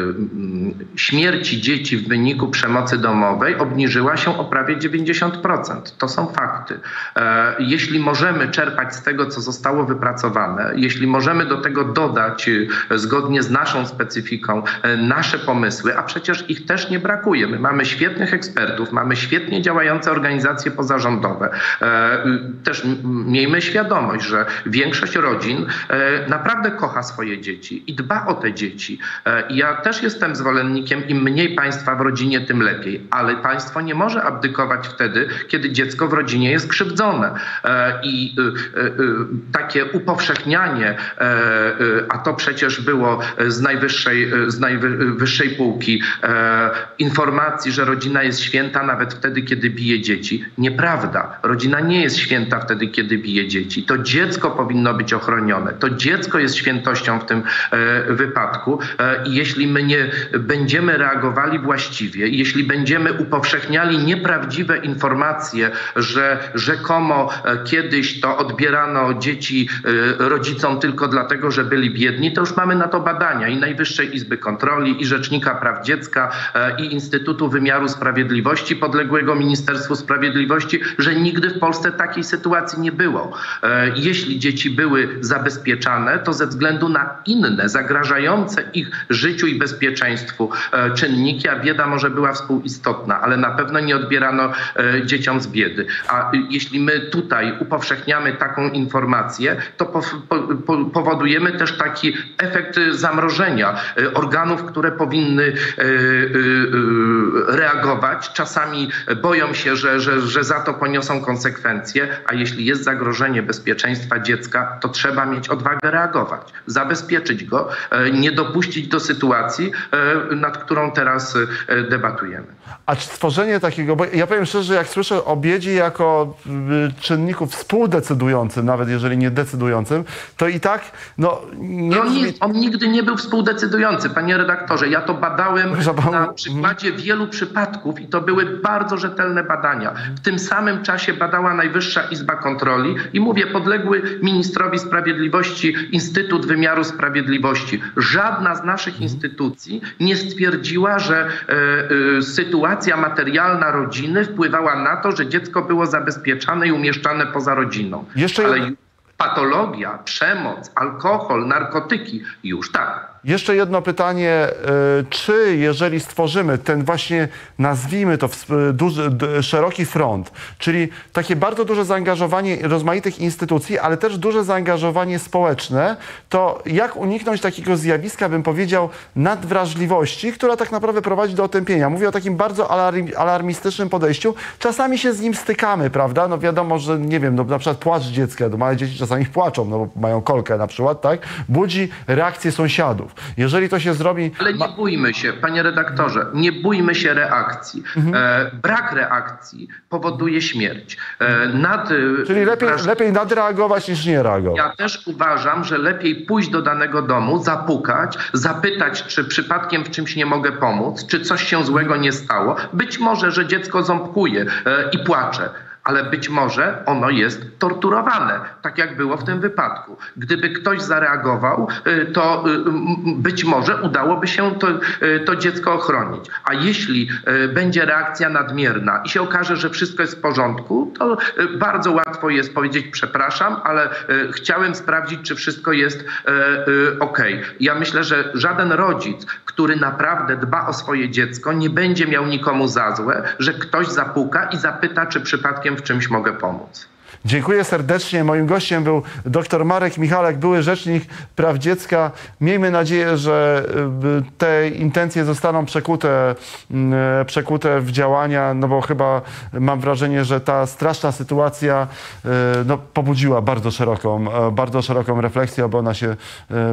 e, śmierci dzieci w wyniku przemocy domowej obniżyła się o prawie dziewięćdziesiąt procent. To są fakty. E, jeśli możemy czerpać z tego, co zostało wypracowane, jeśli możemy do tego dodać e, zgodnie z naszą specyfiką e, nasze pomysły, a przecież ich też nie brakuje. My mamy świetnych ekspertów, mamy świetnie działające organizacje pozarządowe. E, też miejmy świadomość, że większość rodzin e, naprawdę kocha swoje dzieci i dba o te dzieci. E, ja też jestem zwolennikiem, im mniej państwa w rodzinie, tym lepiej. Ale państwo nie może abdykować wtedy, kiedy dziecko w rodzinie jest krzywdzone. I takie upowszechnianie, a to przecież było z najwyższej, z najwyższej półki, informacji, że rodzina jest święta nawet wtedy, kiedy bije dzieci. Nieprawda. Rodzina nie jest święta wtedy, kiedy bije dzieci. To dziecko powinno być ochronione. To dziecko jest świętością w tym wypadku. I jeśli my nie będziemy reagowali właściwie, jeśli będziemy upowszechniali nieprawdziwe informacje, że rzekomo kiedyś to odbierano dzieci rodzicom tylko dlatego, że byli biedni, to już mamy na to badania i Najwyższej Izby Kontroli, i Rzecznika Praw Dziecka, i Instytutu Wymiaru Sprawiedliwości podległego Ministerstwu Sprawiedliwości, że nigdy w Polsce takiej sytuacji nie było. Jeśli dzieci były zabezpieczane, to ze względu na inne, zagrażające ich życiu i bezpieczeństwu czynniki, a bieda może była współistotna, ale na pewno nie odbierano e, dzieciom z biedy. A jeśli my tutaj upowszechniamy taką informację, to po, po, powodujemy też taki efekt zamrożenia e, organów, które powinny e, e, e, reagować. Czasami boją się, że, że, że za to poniosą konsekwencje, a jeśli jest zagrożenie bezpieczeństwa dziecka, to trzeba mieć odwagę reagować, zabezpieczyć go, e, nie dopuścić do sytuacji, e, nad którą teraz debatujemy. A czy stworzenie takiego, bo ja powiem szczerze, jak słyszę o biedzie jako y, czynniku współdecydującym, nawet jeżeli nie decydującym, to i tak, no... Nie no brzmi... nie, on nigdy nie był współdecydujący, panie redaktorze. Ja to badałem Pan... na przykładzie wielu przypadków i to były bardzo rzetelne badania. W tym samym czasie badała Najwyższa Izba Kontroli i mówię, podległy ministrowi sprawiedliwości Instytut Wymiaru Sprawiedliwości. Żadna z naszych instytucji nie stwierdziła, że e, e, sytuacja materialna rodziny wpływała na to, że dziecko było zabezpieczane i umieszczane poza rodziną. Jeszcze Ale jed... patologia, przemoc, alkohol, narkotyki, już tak. Jeszcze jedno pytanie, czy jeżeli stworzymy ten właśnie, nazwijmy to, duży, szeroki front, czyli takie bardzo duże zaangażowanie rozmaitych instytucji, ale też duże zaangażowanie społeczne, to jak uniknąć takiego zjawiska, bym powiedział, nadwrażliwości, która tak naprawdę prowadzi do otępienia? Mówię o takim bardzo alarmistycznym podejściu. Czasami się z nim stykamy, prawda? No wiadomo, że nie wiem, no na przykład płacz dziecka, no małe dzieci czasami płaczą, no bo mają kolkę na przykład, tak? Budzi reakcję sąsiadów. Jeżeli to się zrobi... Ale nie bójmy się, panie redaktorze, nie bójmy się reakcji. Mhm. E, brak reakcji powoduje śmierć. E, nad, Czyli lepiej, wraż... lepiej nadreagować niż nie reagować. Ja też uważam, że lepiej pójść do danego domu, zapukać, zapytać, czy przypadkiem w czymś nie mogę pomóc, czy coś się złego nie stało. Być może, że dziecko ząbkuje e, i płacze. Ale być może ono jest torturowane, tak jak było w tym wypadku. Gdyby ktoś zareagował, to być może udałoby się to, to dziecko ochronić. A jeśli będzie reakcja nadmierna i się okaże, że wszystko jest w porządku, to bardzo łatwo jest powiedzieć przepraszam, ale chciałem sprawdzić, czy wszystko jest ok. Ja myślę, że żaden rodzic, który naprawdę dba o swoje dziecko, nie będzie miał nikomu za złe, że ktoś zapuka i zapyta, czy przypadkiem w czymś mogę pomóc. Dziękuję serdecznie. Moim gościem był dr Marek Michalak, były rzecznik praw dziecka. Miejmy nadzieję, że te intencje zostaną przekute, przekute w działania, no bo chyba mam wrażenie, że ta straszna sytuacja no, pobudziła bardzo szeroką, bardzo szeroką refleksję, bo ona się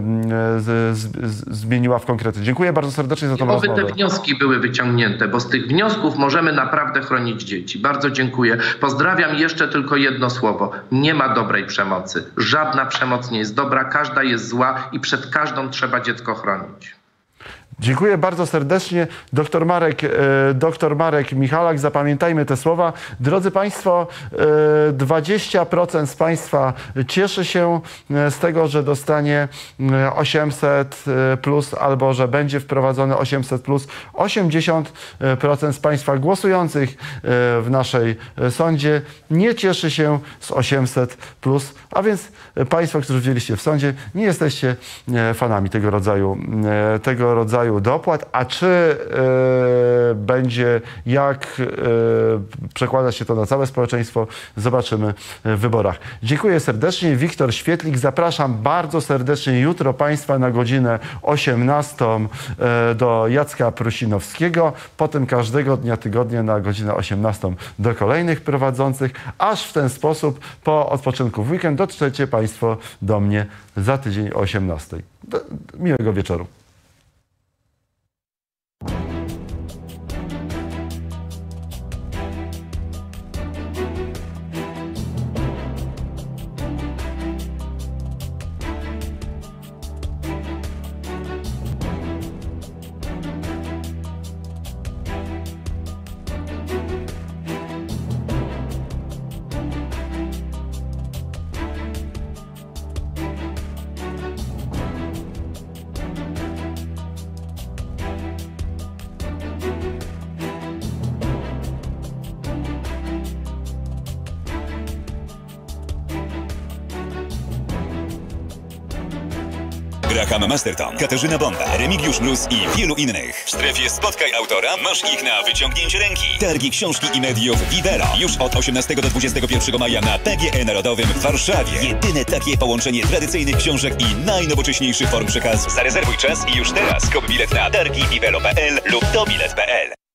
z, z, zmieniła w konkrety. Dziękuję bardzo serdecznie za tą rozmowę. Oby te wnioski były wyciągnięte, bo z tych wniosków możemy naprawdę chronić dzieci. Bardzo dziękuję. Pozdrawiam jeszcze tylko jedno słowo. Nie ma dobrej przemocy. Żadna przemoc nie jest dobra, każda jest zła i przed każdą trzeba dziecko chronić. Dziękuję bardzo serdecznie. Doktor Marek, doktor Marek Michalak, zapamiętajmy te słowa. Drodzy Państwo, dwadzieścia procent z Państwa cieszy się z tego, że dostanie osiemset plus albo że będzie wprowadzone osiemset plus. osiemdziesiąt procent z Państwa głosujących w naszej sądzie nie cieszy się z osiemset plus, a więc Państwo, którzy wzięliście w sądzie, nie jesteście fanami tego rodzaju, tego rodzaju dopłat, a czy y, będzie, jak y, przekłada się to na całe społeczeństwo, zobaczymy w wyborach. Dziękuję serdecznie. Wiktor Świetlik. Zapraszam bardzo serdecznie jutro Państwa na godzinę osiemnastą y, do Jacka Prusinowskiego, potem każdego dnia tygodnia na godzinę osiemnastą do kolejnych prowadzących, aż w ten sposób po odpoczynku w weekend dotrzecie Państwo do mnie za tydzień o osiemnastej. Do, miłego wieczoru. Graham Masterton, Katarzyna Bonda, Remigiusz Mróz i wielu innych. W strefie Spotkaj autora masz ich na wyciągnięcie ręki. Targi książki i mediów Vivero. Już od osiemnastego do dwudziestego pierwszego maja na P G E Narodowym w Warszawie. Jedyne takie połączenie tradycyjnych książek i najnowocześniejszych form przekazu. Zarezerwuj czas i już teraz kup bilet na targi vivero kropka p l lub do bilet kropka p l.